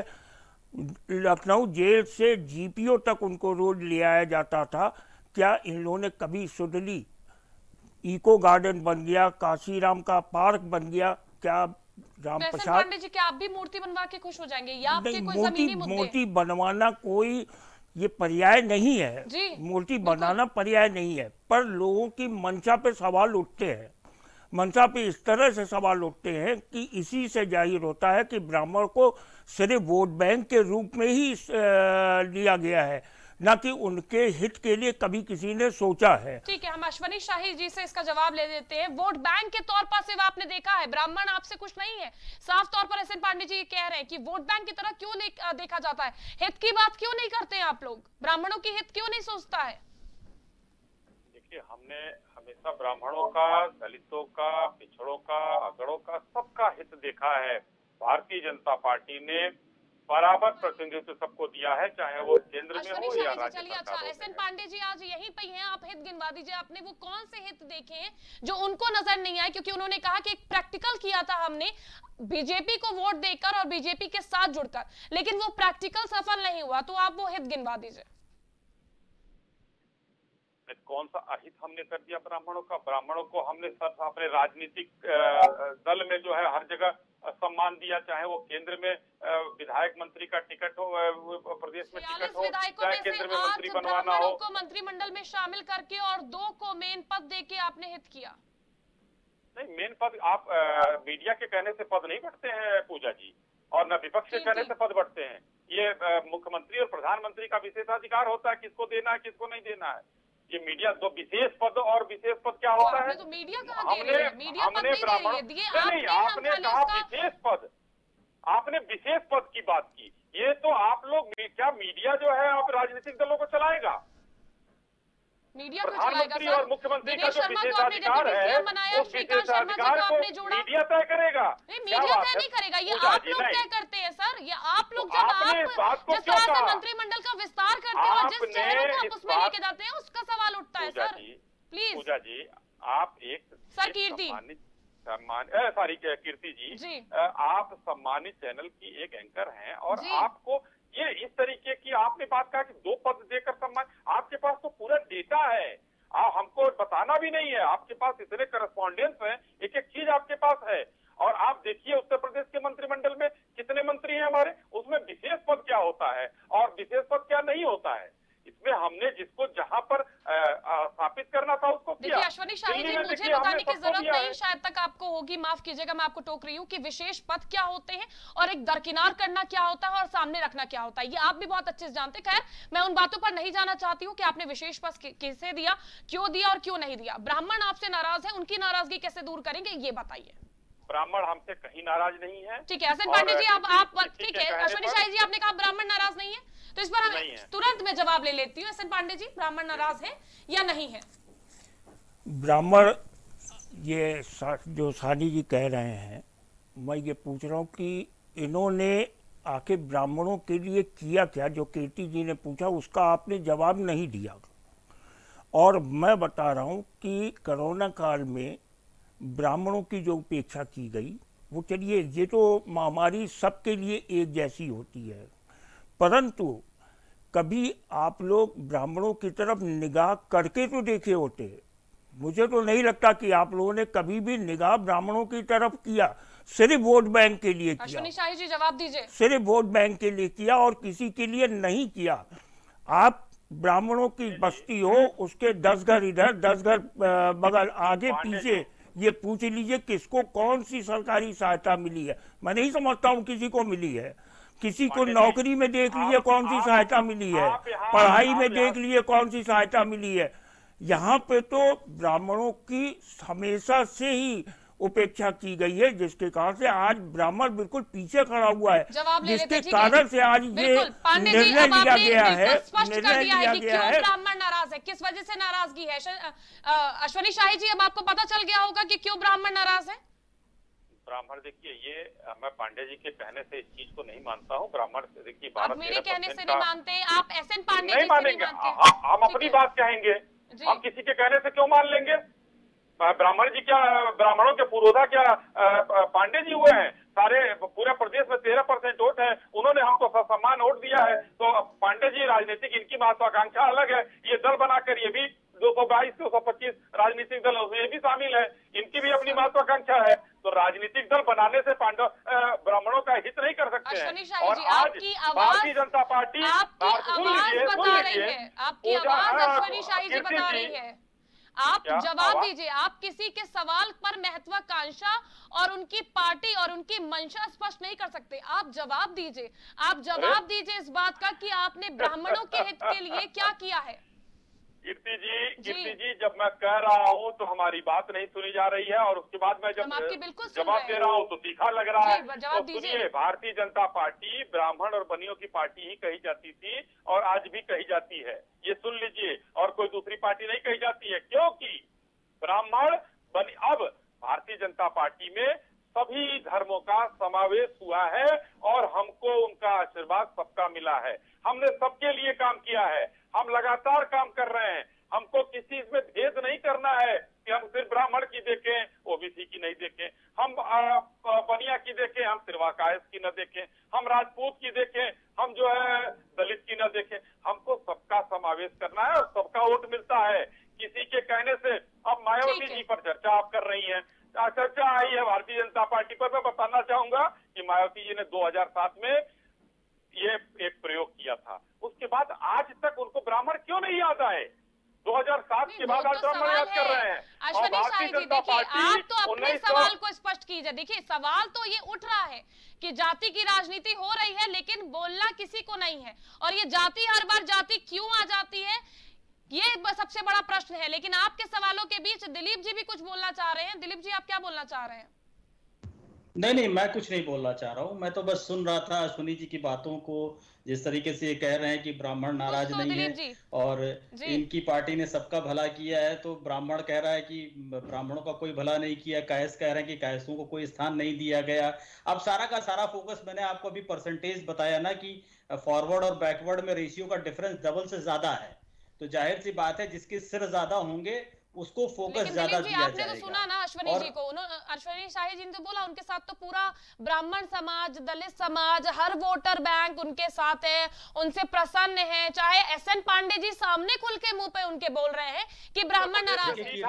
लखनऊ जेल से जी पी ओ तक उनको रोज ले आया जाता था। क्या इन लोगों ने कभी सुध ली? इको गार्डन बन गया, काशीराम का पार्क बन गया। क्या राम प्रसाद पांडे जी, क्या आप भी मूर्ति बनवा के खुश हो जाएंगे या आपके कोई जमीनी मुद्दे? मूर्ति बनवाना कोई ये पर्याय नहीं है, मूर्ति बनाना पर्याय नहीं है, पर लोगों की मंशा पे सवाल उठते हैं। मंशा पे इस तरह से सवाल उठते हैं कि इसी से जाहिर होता है कि ब्राह्मण को सिर्फ वोट बैंक के रूप में ही लिया गया है, न कि उनके हित के लिए कभी किसी ने सोचा है। ठीक है, हम अश्वनी शाही जी से इसका जवाब ले देते हैं। वोट बैंक के तौर पर सिर्फ आपने देखा है, ब्राह्मण आपसे कुछ नहीं है। साफ तौर पर एस एन पांडे जी कह रहे हैं कि वोट बैंक की तरह क्यों नहीं देखा जाता है, हित की बात क्यों नहीं करते हैं आप लोग, ब्राह्मणों की हित क्यों नहीं सोचता है? देखिए, हमने हमेशा ब्राह्मणों का, दलितों का, पिछड़ों का, अगड़ों का, सबका हित देखा है। भारतीय जनता पार्टी ने बराबर प्रतिनिधित्व सबको दिया है, चाहे वो केंद्र में हो या राज्य चलिए अच्छा, एस एन पांडे जी आज यहीं पे हैं, आप हित गिनवा दीजिए, आपने वो कौन से हित देखे हैं जो उनको नजर नहीं आए, क्योंकि उन्होंने कहा कि एक प्रैक्टिकल किया था हमने बीजेपी को वोट देकर और बीजेपी के साथ जुड़कर, लेकिन वो प्रैक्टिकल सफल नहीं हुआ, तो आप वो हित गिनवा दीजिए। कौन सा अहित हमने कर दिया ब्राह्मणों का? ब्राह्मणों को हमने सब अपने राजनीतिक दल में जो है हर जगह सम्मान दिया, चाहे वो केंद्र में विधायक मंत्री का टिकट हो, प्रदेश में टिकट हो, चाहे केंद्र में मंत्री बनवाना हो, को मंत्रिमंडल में शामिल करके और दो को मेन पद देके आपने हित किया। नहीं, मेन पद आप आ, मीडिया के कहने से पद नहीं बढ़ते हैं पूजा जी, और न विपक्ष के कहने से पद बढ़ते हैं। ये मुख्यमंत्री और प्रधानमंत्री का विशेषाधिकार होता है किसको देना है किसको नहीं देना है। ये मीडिया दो विशेष पद और विशेष पद क्या होता है? तो मीडिया कहाँ दे हमने रही है? मीडिया हमने ब्राह्मण नहीं, आपने कहा विशेष पद, आपने विशेष पद की बात की। ये तो आप लोग क्या मीडिया जो है आप राजनीतिक दलों को चलाएगा? मीडिया प्रधानमंत्री और मुख्यमंत्री का जो विशेषाधिकार है उस विशेषाधिकार को मीडिया तय करेगा। मीडिया तय नहीं करेगा, ये आप लोग तय करते हैं सर। ये आप लोग जब आप जिस तरह से मंत्रिमंडल का विस्तार करते हैं और जिस चेहरे को आप उसमें लेके जाते हैं उसका सवाल उठता है सर। प्लीज पूजा जी, आप एक सर कीर्ति सम्मान सॉरी कीर्ति जी, जी आप सम्मानित चैनल की एक एंकर हैं और आपको ये इस तरीके की आपने बात कहा कि दो पद देकर सम्मान, आपके पास तो पूरा डेटा है, आप हमको बताना भी नहीं है, आपके पास इतने करस्पॉन्डेंस हैं, एक एक चीज आपके पास है। और आप देखिए उत्तर प्रदेश के मंत्रिमंडल में कितने मंत्री हैं हमारे, उसमें विशेष पद क्या होता है और विशेष पद क्या नहीं होता है। इसमें हमने जिसको जहां पर स्थापित करना था उसको किया। अश्वनी शाही जी, मुझे बताने की जरूरत नहीं शायद तक आपको होगी, माफ कीजिएगा मैं आपको टोक रही हूँ, कि विशेष पद क्या होते हैं और एक दरकिनार करना क्या होता है और सामने रखना क्या होता है, ये आप भी बहुत अच्छे से जानते हैं। खैर मैं उन बातों पर नहीं जाना चाहती हूँ कि आपने विशेष पद किसे दिया, क्यों दिया और क्यों नहीं दिया। ब्राह्मण आपसे नाराज है, उनकी नाराजगी कैसे दूर करेंगे ये बताइए। ब्राह्मण हमसे कहीं नाराज नहीं है। ठीक है एस एन पांडे जी, आप आप ठीक है अश्वनी शाही जी, आपने कहा ब्राह्मण नाराज नहीं है, तो इस पर हम तुरंत मैं जवाब ले लेती हूँ। एस एन पांडे जी, ब्राह्मण नाराज है या नहीं है? ब्राह्मण ये जो सानी जी कह रहे हैं, मैं ये पूछ रहा हूँ कि इन्होंने आके ब्राह्मणों के लिए किया क्या? जो कीर्ति जी ने पूछा उसका आपने जवाब नहीं दिया। और मैं बता रहा हूँ कि कोरोना काल में ब्राह्मणों की जो उपेक्षा की गई, वो चलिए ये तो महामारी सबके लिए एक जैसी होती है, परंतु कभी आप लोग ब्राह्मणों की तरफ निगाह करके तो देखे होते? मुझे तो नहीं लगता कि आप लोगों ने कभी भी निगाह ब्राह्मणों की तरफ किया। सिर्फ वोट बैंक के लिए किया। अश्वनी शाही जी जवाब दीजिए। सिर्फ वोट बैंक के लिए किया और किसी के लिए नहीं किया। आप ब्राह्मणों की बस्ती हो, उसके दस घर इधर दस घर बगल आगे पीछे, ये पूछ लीजिए किसको कौन सी सरकारी सहायता मिली है। मैं नहीं समझता हूँ किसी को मिली है। किसी को नौकरी में देख लीजिए कौन सी सहायता मिली है, पढ़ाई में देख लीजिए कौन सी सहायता मिली है। यहाँ पे तो ब्राह्मणों की हमेशा से ही उपेक्षा की गई है, जिसके कारण से आज ब्राह्मण बिल्कुल पीछे खड़ा हुआ है, जिसके कारण से आज ये निर्णय लिया गया है निर्णय लिया गया है ब्राह्मण नाराज है, किस वजह से नाराजगी है। अश्वनी शाही जी, अब आपको पता चल गया होगा कि क्यों ब्राह्मण नाराज है। ब्राह्मण देखिए, ये मैं पांडे जी के कहने से इस चीज को नहीं मानता हूँ। ब्राह्मण देखिए आप मेरे कहने से नहीं मानते, आप एस एन पांडे नहीं मानेंगे, हम अपनी बात कहेंगे, हम किसी के कहने से क्यों मान लेंगे। ब्राह्मण जी क्या, ब्राह्मणों के पूर्वोधा क्या पांडे जी हुए हैं? सारे पूरे प्रदेश में तेरह परसेंट वोट है, उन्होंने हमको सम्मान वोट दिया है, तो पांडे जी राजनीतिक इनकी महत्वाकांक्षा अलग है। ये दल बनाकर ये भी दो सौ बाईस दो सौ पच्चीस राजनीतिक दल उसमें ये भी शामिल है, इनकी भी अपनी महत्वाकांक्षा है। तो राजनीतिक दल बनाने से पांडव ब्राह्मणों का हित नहीं कर सकते हैं। और आज भारतीय जनता पार्टी आप जवाब दीजिए, आप किसी के सवाल पर महत्वाकांक्षा और उनकी पार्टी और उनकी मंशा स्पष्ट नहीं कर सकते। आप जवाब दीजिए, आप जवाब दीजिए इस बात का कि आपने ब्राह्मणों के हित के लिए क्या किया है। कीर्ति जी, कीर्ति जी, जब मैं कह रहा हूँ तो हमारी बात नहीं सुनी जा रही है, और उसके बाद मैं जब जवाब दे रहा हूँ तो तीखा लग रहा है। तो सुनिए, भारतीय जनता पार्टी ब्राह्मण और बनियों की पार्टी ही कही जाती थी और आज भी कही जाती है, ये सुन लीजिए, और कोई दूसरी पार्टी नहीं कही जाती है, क्योंकि ब्राह्मण बनी अब भारतीय जनता पार्टी में सभी धर्मों का समावेश हुआ है और हमको उनका आशीर्वाद सबका मिला है। हमने सबके लिए काम किया है, हम लगातार काम कर रहे हैं। हमको किसी में भेद नहीं करना है कि हम सिर्फ ब्राह्मण की देखें, ओबीसी की नहीं देखें, हम बनिया की देखें, हम सिरवाकायस की न देखें, हम राजपूत की देखें, हम जो है दलित की न देखें। हमको सबका समावेश करना है और सबका वोट मिलता है। किसी के कहने से अब मायावती जी पर चर्चा आप कर रही हैं, चर्चा आई है भारतीय जनता पार्टी पर। मैं बताना चाहूंगा कि मायावती जी ने दो हज़ार सात में ये एक प्रयोग किया था, उसके बाद आज तक उनको ब्राह्मण क्यों नहीं याद आए? दो हज़ार सात के बाद आज ब्राह्मण याद कर रहे हैं। अश्वनी शाही जी, देखिए आप तो अपने सवाल को स्पष्ट कीजिए। देखिए सवाल तो ये उठ रहा है कि जाति की राजनीति हो रही है, लेकिन बोलना किसी को नहीं है, और ये जाति हर बार जाति क्यों आ जाती है, ये सबसे बड़ा प्रश्न है। लेकिन आपके सवालों के बीच दिलीप जी भी कुछ बोलना चाह रहे हैं। दिलीप जी, आप क्या बोलना चाह रहे हैं? नहीं नहीं, मैं कुछ नहीं बोलना चाह रहा हूँ। मैं तो बस सुन रहा था अश्विनी जी की बातों को, जिस तरीके से ये कह रहे हैं कि ब्राह्मण नाराज नहीं है और इनकी पार्टी ने सबका भला किया है, तो ब्राह्मण कह रहा है कि ब्राह्मणों का कोई भला नहीं किया, कायस कह रहे हैं कि कायसों को कोई स्थान नहीं दिया गया। अब सारा का सारा फोकस, मैंने आपको अभी परसेंटेज बताया ना कि फॉरवर्ड और बैकवर्ड में रेशियो का डिफरेंस डबल से ज्यादा है, तो जाहिर सी बात है जिसके सिर ज्यादा होंगे उसको फोकस ज्यादा दिया आपने जाएगा। तो सुना ना अश्विनी और... जी को, उन्होंने अश्विनी शाही जी ने तो बोला उनके साथ तो पूरा ब्राह्मण समाज, दलित समाज, हर वोटर बैंक उनके साथ है, उनसे प्रसन्न है। चाहे एस एन पांडे जी सामने खुल के मुंह पे उनके बोल रहे हैं कि ब्राह्मण नाराज है,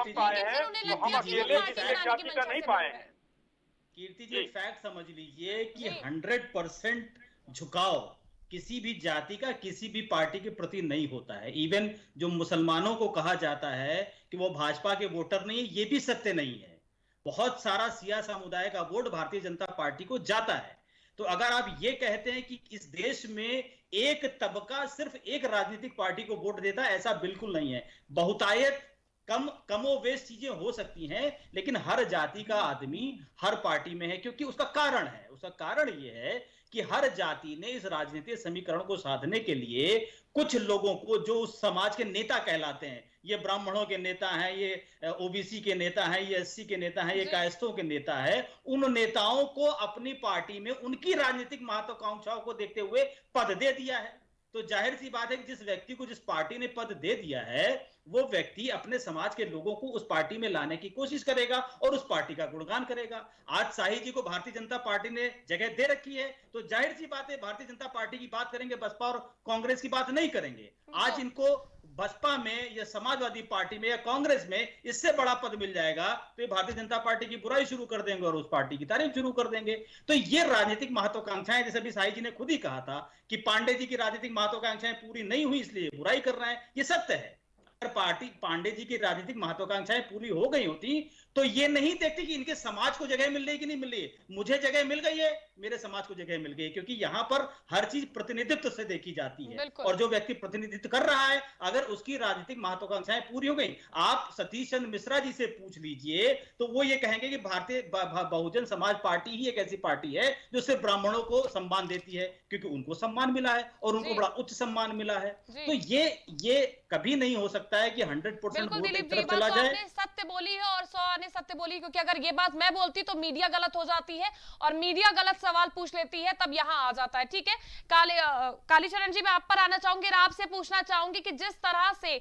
कीर्ति जी फैक्ट समझ लीजिए कि हंड्रेड परसेंट झुकाव किसी भी जाति का किसी भी पार्टी के प्रति नहीं होता है। इवन जो मुसलमानों को कहा जाता है कि वो भाजपा के वोटर नहीं है, ये भी सत्य नहीं है। बहुत सारा सिया समुदाय का वोट भारतीय जनता पार्टी को जाता है। तो अगर आप ये कहते हैं कि इस देश में एक तबका सिर्फ एक राजनीतिक पार्टी को वोट देता है, ऐसा बिल्कुल नहीं है। बहुतायत कम कमोवेश चीजें हो सकती हैं, लेकिन हर जाति का आदमी हर पार्टी में है, क्योंकि उसका कारण है। उसका कारण ये है कि हर जाति ने इस राजनीतिक समीकरण को साधने के लिए कुछ लोगों को, जो उस समाज के नेता कहलाते हैं, ये ब्राह्मणों के नेता हैं, ये ओबीसी के नेता हैं, ये एससी के नेता हैं, ये कायस्थों के नेता हैं, उन नेताओं को अपनी पार्टी में उनकी राजनीतिक महत्वाकांक्षाओं को देखते हुए पद दे दिया है। तो जाहिर सी बात है कि जिस व्यक्ति को जिस पार्टी ने पद दे दिया है, वो व्यक्ति अपने समाज के लोगों को उस पार्टी में लाने की कोशिश करेगा और उस पार्टी का गुणगान करेगा। आज शाही जी को भारतीय जनता पार्टी ने जगह दे रखी है, तो जाहिर सी बात है भारतीय जनता पार्टी की बात करेंगे, बसपा और कांग्रेस की बात नहीं करेंगे। आज इनको बसपा में या समाजवादी पार्टी में या कांग्रेस में इससे बड़ा पद मिल जाएगा तो ये भारतीय जनता पार्टी की बुराई शुरू कर देंगे और उस पार्टी की तारीफ शुरू कर देंगे। तो ये राजनीतिक महत्वाकांक्षाएं, जैसे अभी शाही जी ने खुद ही कहा था कि पांडे जी की राजनीतिक महत्वाकांक्षाएं पूरी नहीं हुई इसलिए बुराई कर रहे हैं, ये सत्य है। अगर पार्टी पांडे जी की राजनीतिक महत्वाकांक्षाएं पूरी हो गई होती तो ये नहीं देखते कि इनके समाज को जगह मिल रही कि नहीं मिल रही है। मुझे जगह मिल गई है, मेरे समाज को जगह मिल गई, क्योंकि यहाँ पर हर चीज प्रतिनिधित्व से देखी जाती है और जो व्यक्ति प्रतिनिधित्व कर रहा है अगर उसकी राजनीतिक महत्वाकांक्षाएं पूरी हो गई, आप सतीश चंद्र मिश्रा जी से पूछ लीजिए तो वो ये कहेंगे कि भारतीय बहुजन समाज पार्टी ही एक ऐसी पार्टी है जो सिर्फ ब्राह्मणों को सम्मान देती है, क्योंकि उनको सम्मान मिला है और उनको बड़ा उच्च सम्मान मिला है। तो ये ये कभी नहीं हो सकता है कि हंड्रेड परसेंट वोट एक तरफ चला जाए। सत्य बोली है और सौ ने सत्य बोली, क्योंकि अगर ये बात मैं बोलती तो मीडिया गलत हो जाती है और मीडिया गलत सवाल पूछ लेती है, तब यहाँ आ जाता है। ठीक है, काली कालीचरण जी मैं आप पर आना चाहूंगी और आपसे पूछना चाहूंगी कि जिस तरह से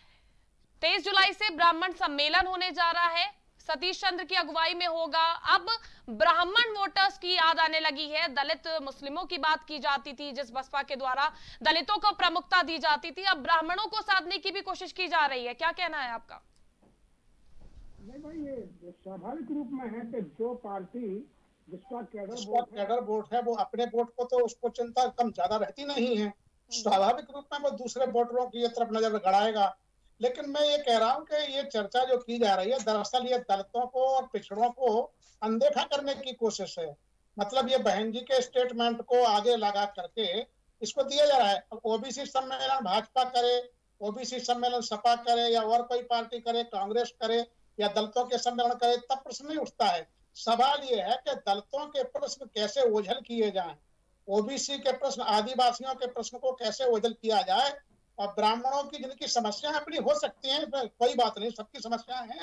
तेईस जुलाई से ब्राह्मण सम्मेलन होने जा रहा है, सतीश चंद्र की अगुवाई में होगा, अब ब्राह्मण वोटर्स की याद आने लगी है। दलित मुस्लिमों की बात की जाती थी, जिस बसपा के द्वारा दलितों को प्रमुखता दी जाती थी, अब ब्राह्मणों को साधने की भी कोशिश की जा रही है। क्या कहना है आपका? नहीं भाई, ये स्वाभाविक रूप में है कि जो पार्टी जिसका कैडर वोट कैडर वोट है वो अपने वोट को तो उसको चिंता कम ज्यादा रहती नहीं है, स्वाभाविक रूप में वो दूसरे वोटरों की तरफ नजर गड़ाएगा। लेकिन मैं ये कह रहा हूँ कि ये चर्चा जो की जा रही है दरअसल ये दलितों को और पिछड़ों को अनदेखा करने की कोशिश है। मतलब ये बहन जी के स्टेटमेंट को आगे लगा करके इसको दिया जा रहा है। ओबीसी सम्मेलन भाजपा करे, ओबीसी सम्मेलन सपा करे या और कोई पार्टी करे, कांग्रेस करे या दलितों के सम्मेलन करे, तब प्रश्न नहीं उठता है। सवाल ये है कि दलितों के प्रश्न कैसे ओझल किए जाएं, ओबीसी के प्रश्न, आदिवासियों के प्रश्न को कैसे ओझल किया जाए, और ब्राह्मणों की जिनकी समस्याएं अपनी हो सकती हैं, कोई बात नहीं, सबकी समस्याएं हैं,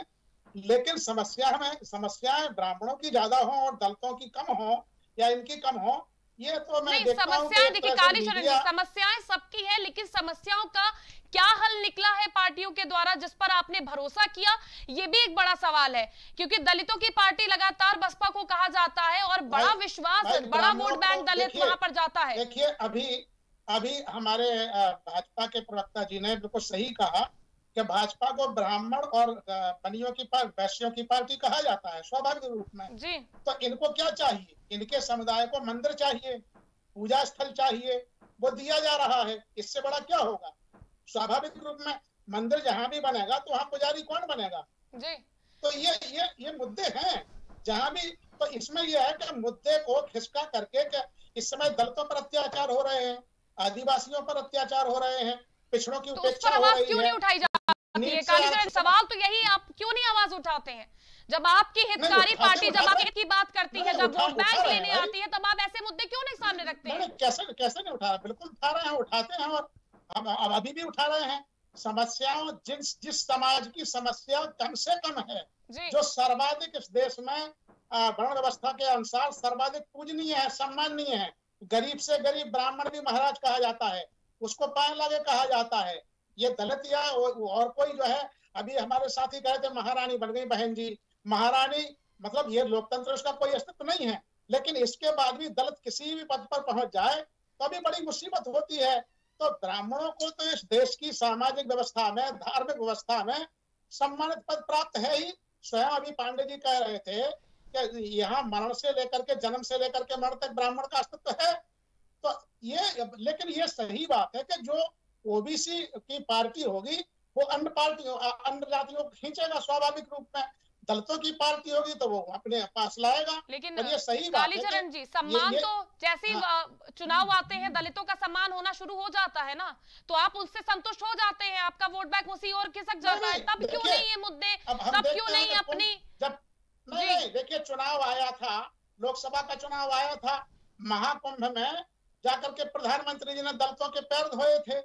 लेकिन समस्या में समस्याएं ब्राह्मणों की ज्यादा हो और दलितों की कम हो या इनकी कम हो, ये तो मैं देखता हूं। समस्याएं देखिए कालीचरण जी, समस्याएं सबकी है, लेकिन समस्याओं का क्या हल निकला है पार्टियों के द्वारा जिस पर आपने भरोसा किया, ये भी एक बड़ा सवाल है, क्योंकि दलितों की पार्टी लगातार बसपा को कहा जाता है और बड़ा विश्वास, बड़ा वोट बैंक दलित वहां पर जाता है। देखिए अभी अभी हमारे भाजपा के प्रवक्ता जी ने बिल्कुल सही कहा कि भाजपा को ब्राह्मण और बनियों की पार्टी, वैश्यों की पार्टी कहा जाता है स्वाभाविक रूप में जी। तो इनको क्या चाहिए? इनके समुदाय को मंदिर चाहिए, पूजा स्थल चाहिए, वो दिया जा रहा है, इससे बड़ा क्या होगा? स्वाभाविक रूप में मंदिर जहां भी बनेगा तो वहां पुजारी कौन बनेगा जी। तो ये ये ये मुद्दे हैं जहां भी। तो इसमें ये है कि मुद्दे को खिसका करके कि इस समय दलितों पर अत्याचार हो रहे हैं, आदिवासियों पर अत्याचार हो रहे हैं, पिछड़ों की उपेक्षा हो रही है, क्यों नहीं उठाई जाती है? कालीचरण सवाल तो यही, आप क्यों नहीं आवाज उठाते हैं? जब आपकी हितकारी पार्टी जब आपकी की बात करती है, जब वोट बैंक लेने आती है, तब आप ऐसे मुद्दे क्यों नहीं सामने रखते हैं? कैसे कैसे नहीं उठा रहे? बिल्कुल उठा रहे हैं, उठाते हैं और अब अब अभी भी उठा रहे हैं। समस्याओं जिस जिस समाज की समस्या कम से कम है, जो सर्वाधिक इस देश में वर्ण व्यवस्था के अनुसार सर्वाधिक पूजनीय है, सम्माननीय है, गरीब से गरीब ब्राह्मण भी महाराज कहा जाता है, उसको पान लागे कहा जाता है। ये दलित या और कोई जो है, अभी हमारे साथी कहे थे महारानी बन गई बहन जी, महारानी मतलब ये लोकतंत्र उसका कोई अस्तित्व नहीं है, लेकिन इसके बाद भी दलित किसी भी पद पर पहुंच जाए तो अभी बड़ी मुसीबत होती है। तो ब्राह्मणों को तो इस देश की सामाजिक व्यवस्था में, धार्मिक व्यवस्था में सम्मानित पद प्राप्त है ही। स्वयं अभी पांडे जी कह रहे थे कि यहाँ मरण से लेकर के, जन्म से लेकर के मरण तक ब्राह्मण का अस्तित्व है। तो ये, लेकिन ये सही बात है कि जो ओबीसी की पार्टी होगी वो अन्य पार्टियों अन्य जातियों को खींचेगा स्वाभाविक रूप में, दलितों की पार्टी होगी तो वो अपने पास लाएगा। लेकिन ये सही बात है। कालीचरण जी, सम्मान तो जैसे ही चुनाव आते हैं दलितों का सम्मान होना शुरू हो जाता है ना, तो आप उससे संतुष्ट हो जाते हैं, आपका वोट बैंक उसी और खिसक जाता है। तब क्यों नहीं ये मुद्दे, तब क्यों नहीं अपनी जब नहीं देखिए चुनाव आया था, लोकसभा का चुनाव आया था, महाकुंभ में जाकर के प्रधानमंत्री जी ने दलितों के पैर धोए थे।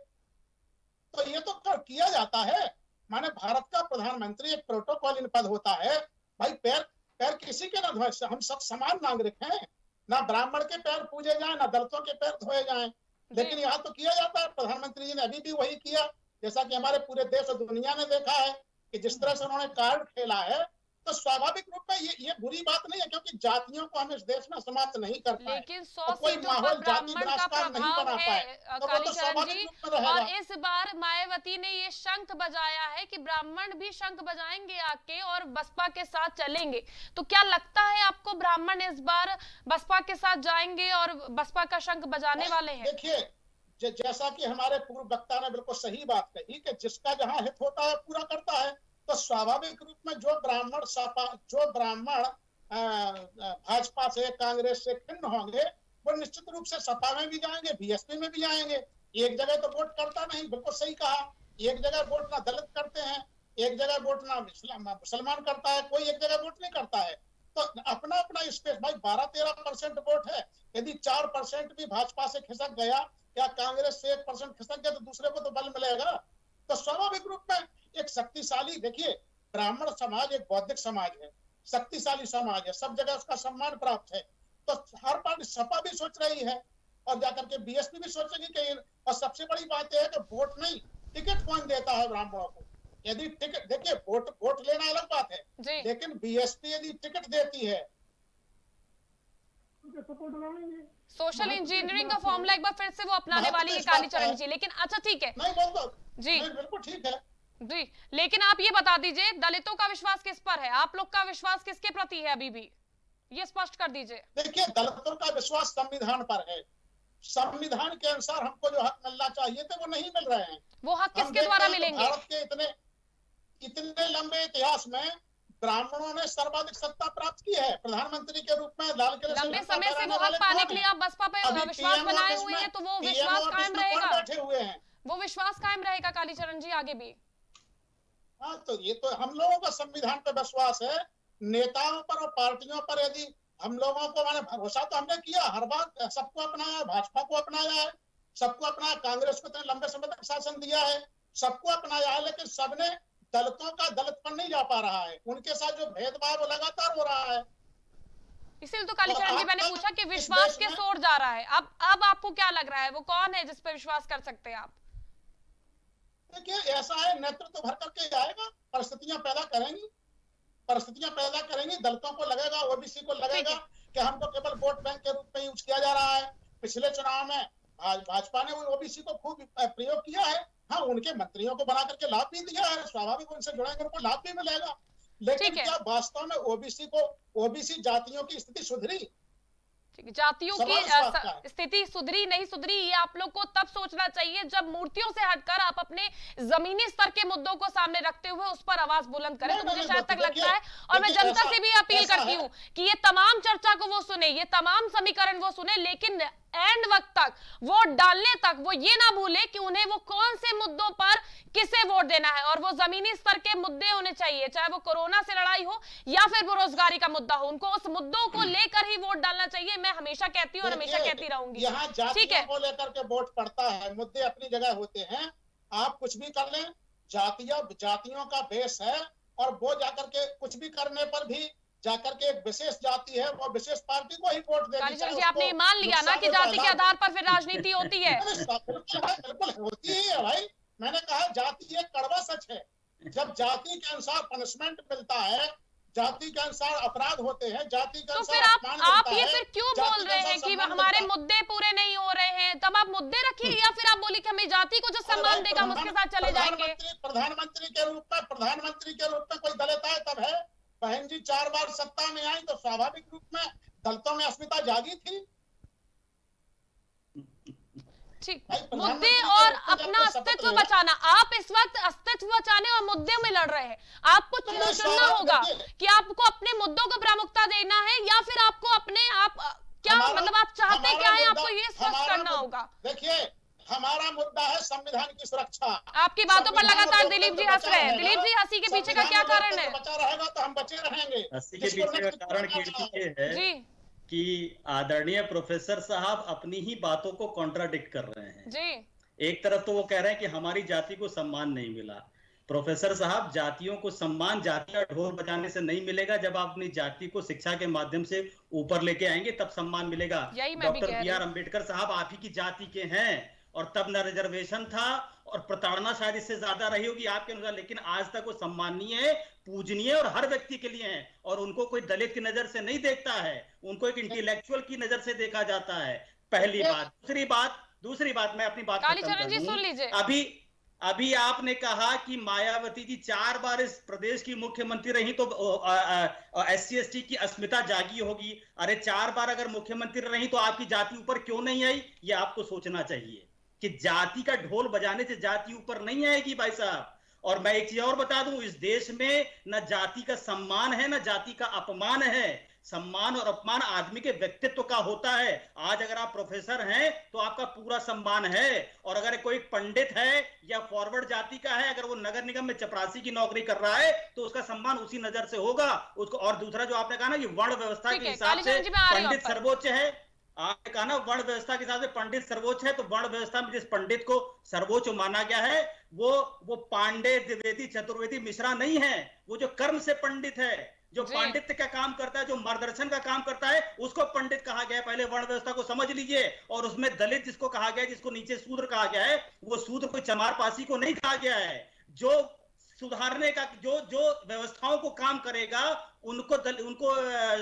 तो ये तो कर किया जाता है, माने भारत का प्रधानमंत्री एक प्रोटोकॉल इन पद होता है भाई, पैर पैर किसी के ना धोए, हम सब समान नागरिक हैं, ना ब्राह्मण के पैर पूजे जाएं ना दलितों के पैर धोए जाएं। लेकिन यहाँ तो किया जाता है, प्रधानमंत्री जी ने अभी भी वही किया, जैसा कि हमारे पूरे देश और दुनिया ने देखा है कि जिस तरह से उन्होंने कार्ड खेला है। तो स्वाभाविक रूप में ये ये बुरी बात नहीं है, क्योंकि जातियों को हम इस देश में समाप्त नहीं कर पाए, लेकिन सौ तो कोई माहौल जाति विनाशकारी नहीं बना पाए, तो वो तो स्वाभाविक रूप में रहेगा। और इस बार मायावती ने ये शंख बजाया है कि ब्राह्मण भी शंख बजाएंगे आके और बसपा के साथ चलेंगे। तो क्या लगता है आपको ब्राह्मण इस बार बसपा के साथ जाएंगे और बसपा का शंख बजाने वाले हैं? देखिए जैसा कि हमारे पूर्व वक्ता ने बिल्कुल सही बात कही कि जिसका जहाँ हित होता है पूरा करता है। तो स्वाभाविक रूप में जो ब्राह्मण सपा जो ब्राह्मण भाजपा से, कांग्रेस से खिन्न होंगे वो निश्चित रूप से सपा में भी जाएंगे, बीएसपी में भी जाएंगे। एक जगह तो वोट करता नहीं, बिल्कुल सही कहा, एक जगह वोट ना दलित करते हैं, एक जगह वोट ना मुसलमान करता है, कोई एक जगह वोट नहीं करता है। तो अपना अपना स्पेस भाई, बारह तेरह परसेंट वोट है, यदि चार परसेंट भी भाजपा से खिसक गया या कांग्रेस से एक परसेंट खिसक गया तो दूसरे को तो बल मिलेगा। तो स्वाभाविक रूप में एक शक्तिशाली, देखिए ब्राह्मण समाज एक बौद्धिक समाज है, शक्तिशाली समाज है, सब जगह उसका सम्मान प्राप्त है। तो हर पार्टी, सपा भी सोच रही है और जाकर के बीएसपी भी सोचेगी कि, और सबसे बड़ी बात यह है कि वोट नहीं, टिकट कौन देता है ब्राह्मणों को। यदि टिकट, देखिए वोट वोट लेना अलग बात है, लेकिन बीएसपी यदि टिकट देती है सोशल इंजीनियरिंग का फॉर्मूला एक बार फिर से वो अपनाने वाली है कालीचरण जी। लेकिन अच्छा ठीक है, नहीं बोल दो जी, बिल्कुल ठीक है जी, लेकिन आप ये बता दीजिए दलितों का विश्वास किस पर है, आप लोग का विश्वास किसके प्रति है अभी भी, ये स्पष्ट कर दीजिए। देखिए दलितों का विश्वास संविधान पर है, संविधान के अनुसार हमको जो हक मिलना चाहिए थे वो नहीं मिल रहे हैं। वो हक किसके द्वारा मिलेंगे? भारत के इतने इतने लंबे इतिहास में ब्राह्मणों ने सर्वाधिक सत्ता प्राप्त की है, प्रधानमंत्री के रूप में लाल किले लंबे समय से वो हक पाने के लिए आप बसपा पे विश्वास बनाए हुए हैं, तो वो विश्वास कायम रहेगा, बैठे हुए हैं, वो विश्वास कायम रहेगा कालीचरण जी आगे भी। हाँ, तो ये तो हम लोगों का संविधान पर विश्वास है, नेताओं पर और पार्टियों पर यदि हम लोगों को, माने भरोसा तो हमने किया, हर बार सबको अपनाया, भाजपा को अपनाया है, सबको अपनाया, कांग्रेस को इतने लंबे समय तक शासन दिया है, सबको अपनाया है, लेकिन सबने दलितों का दलितपन नहीं जा पा रहा है, उनके साथ जो भेदभाव लगातार हो रहा है। इसीलिए तो कालीचरण जी मैंने पूछा कि विश्वास किस ओर जा रहा है। अब अब आपको क्या लग रहा है, वो कौन है जिस पे विश्वास कर सकते हैं आप? देखिए, ऐसा है, नेतृत्व भर करके आएगा, परिस्थितियां पैदा करेंगी, परिस्थितियां पैदा करेंगी। दलितों को लगेगा, ओबीसी को लगेगा कि हमको केवल वोट बैंक के रूप में यूज किया जा रहा है। पिछले चुनाव में भाजपा ने ओबीसी को खूब प्रयोग किया है। हाँ, उनके मंत्रियों को बना करके लाभ भी दिया है, स्वाभाविक उनसे जुड़ेंगे, उनको लाभ भी मिलेगा। लेकिन क्या वास्तव में ओबीसी को, ओबीसी जातियों की स्थिति सुधरी? जातियों की स्थिति सुधरी नहीं सुधरी, ये आप लोग को तब सोचना चाहिए जब मूर्तियों से हटकर आप अपने जमीनी स्तर के मुद्दों को सामने रखते हुए उस पर आवाज बुलंद करें। तो मुझे शायद तक लगता है, और मैं जनता से भी अपील करती हूँ कि ये तमाम चर्चा को वो सुने, ये तमाम समीकरण वो सुने, लेकिन एंड वक्त तक, वोट डालने तक वो ये ना भूले कि उन्हें वो कौन से मुद्दों पर किसे वोट देना है। और वो जमीनी स्तर के मुद्दे होने चाहिए, चाहे वो कोरोना से लड़ाई हो या फिर बेरोजगारी का मुद्दा हो, उनको उस मुद्दों को लेकर ही वोट डालना चाहिए। मैं हमेशा कहती हूँ और हमेशा कहती रहूंगी। यहाँ जातियों को लेकर के वोट पड़ता है, मुद्दे अपनी जगह होते हैं। आप कुछ भी कर लें, जातियों जातियों का बेस है, और वो जाकर के कुछ भी करने पर भी जाकर के एक विशेष जाति है, वो विशेष पार्टी को ही वोट देगी। कालीचरण जी, आपने मान लिया ना कि जाति के आधार पर फिर राजनीति होती है? बिल्कुल होती है भाई, मैंने कहा जाति एक कड़वा सच है। जब जाति के अनुसार पनिशमेंट मिलता है, जाति के अनुसार अपराध होते हैं, जाति के तो अनुसार फिर आप आप ये फिर क्यों बोल रहे हैं कि हमारे मुद्दे पूरे नहीं हो रहे हैं? तब आप मुद्दे रखिए, या फिर आप बोलिए कि हमें जाति को जो सम्मान देगा हम उसके साथ चले जाएंगे। प्रधानमंत्री के रूप में प्रधानमंत्री के रूप में कोई दलित आए तब है। बहन जी चार बार सत्ता में आई तो स्वाभाविक रूप में दलितों में अस्मिता जागी थी। ठीक, मुद्दे और अपना अस्तित्व बचाना, आप इस वक्त अस्तित्व बचाने और मुद्दे में लड़ रहे हैं। आपको चुनना होगा कि आपको अपने मुद्दों को प्रामुख्यता देना है, या फिर आपको अपने आप क्या मतलब आप चाहते क्या है, आपको ये स्पष्ट करना होगा। देखिए, हमारा मुद्दा है संविधान की सुरक्षा। आपकी बातों पर लगातार दिलीप जी हंस रहे हैं। दिलीप जी, हंसी के पीछे का क्या कारण है? बचा रहेगा तो हम बचे रहेंगे। हंसी के पीछे का कारण कीर्ति ये है जी कि आदरणीय प्रोफेसर साहब अपनी ही बातों को कॉन्ट्राडिक्ट कर रहे हैं जी। एक तरफ तो वो कह रहे हैं कि हमारी जाति को सम्मान नहीं मिला। प्रोफेसर साहब, जातियों को सम्मान जाति का ढोल बजाने से नहीं मिलेगा। जब आप अपनी जाति को शिक्षा के माध्यम से ऊपर लेके आएंगे तब सम्मान मिलेगा। डॉक्टर बी आर अम्बेडकर साहब आप ही की जाति के हैं, और तब न रिजर्वेशन था, और प्रताड़ना शायद इससे ज्यादा रही होगी आपके अनुसार, लेकिन आज तक वो सम्मानीय है, पूजनीय और हर व्यक्ति के लिए है। और उनको कोई दलित की नजर से नहीं देखता है, उनको एक इंटेलेक्चुअल की नजर से देखा जाता है। पहली बात। दूसरी बात दूसरी बात मैं अपनी बात कालीचरण जी सुन लीजिए। अभी अभी आपने कहा कि मायावती जी चार बार इस प्रदेश की मुख्यमंत्री रही तो एस सी एस टी की अस्मिता जागी होगी। अरे चार बार अगर मुख्यमंत्री रही तो आपकी जाति ऊपर क्यों नहीं आई? ये आपको सोचना चाहिए कि जाति का ढोल बजाने से जाति ऊपर नहीं आएगी भाई साहब। और मैं एक चीज और बता दूं, इस देश में न जाति का सम्मान है न जाति का अपमान है। सम्मान और अपमान आदमी के व्यक्तित्व का होता है। आज अगर आप प्रोफेसर हैं तो आपका पूरा सम्मान है, और अगर कोई पंडित है या फॉरवर्ड जाति का है, अगर वो नगर निगम में चपरासी की नौकरी कर रहा है तो उसका सम्मान उसी नजर से होगा उसको। और दूसरा जो आपने कहा ना कि वर्ण व्यवस्था के हिसाब से पंडित सर्वोच्च है, आपने कहा ना वर्ण व्यवस्था के हिसाब से पंडित सर्वोच्च है, तो वर्ण व्यवस्था में जिस पंडित को सर्वोच्च माना गया है वो वो पांडे, द्विवेदी, चतुर्वेदी, मिश्रा नहीं है। वो जो कर्म से पंडित है, जो पांडित्य का काम करता है, जो मार्गदर्शन का काम करता है, उसको पंडित कहा गया है। पहले वर्ण व्यवस्था को समझ लीजिए। और उसमें दलित जिसको कहा गया है, जिसको नीचे शूद्र कहा गया है, वो शूद्र को चमारपासी को नहीं कहा गया है। जो सुधारने का, जो जो व्यवस्थाओं को काम करेगा उनको दल, उनको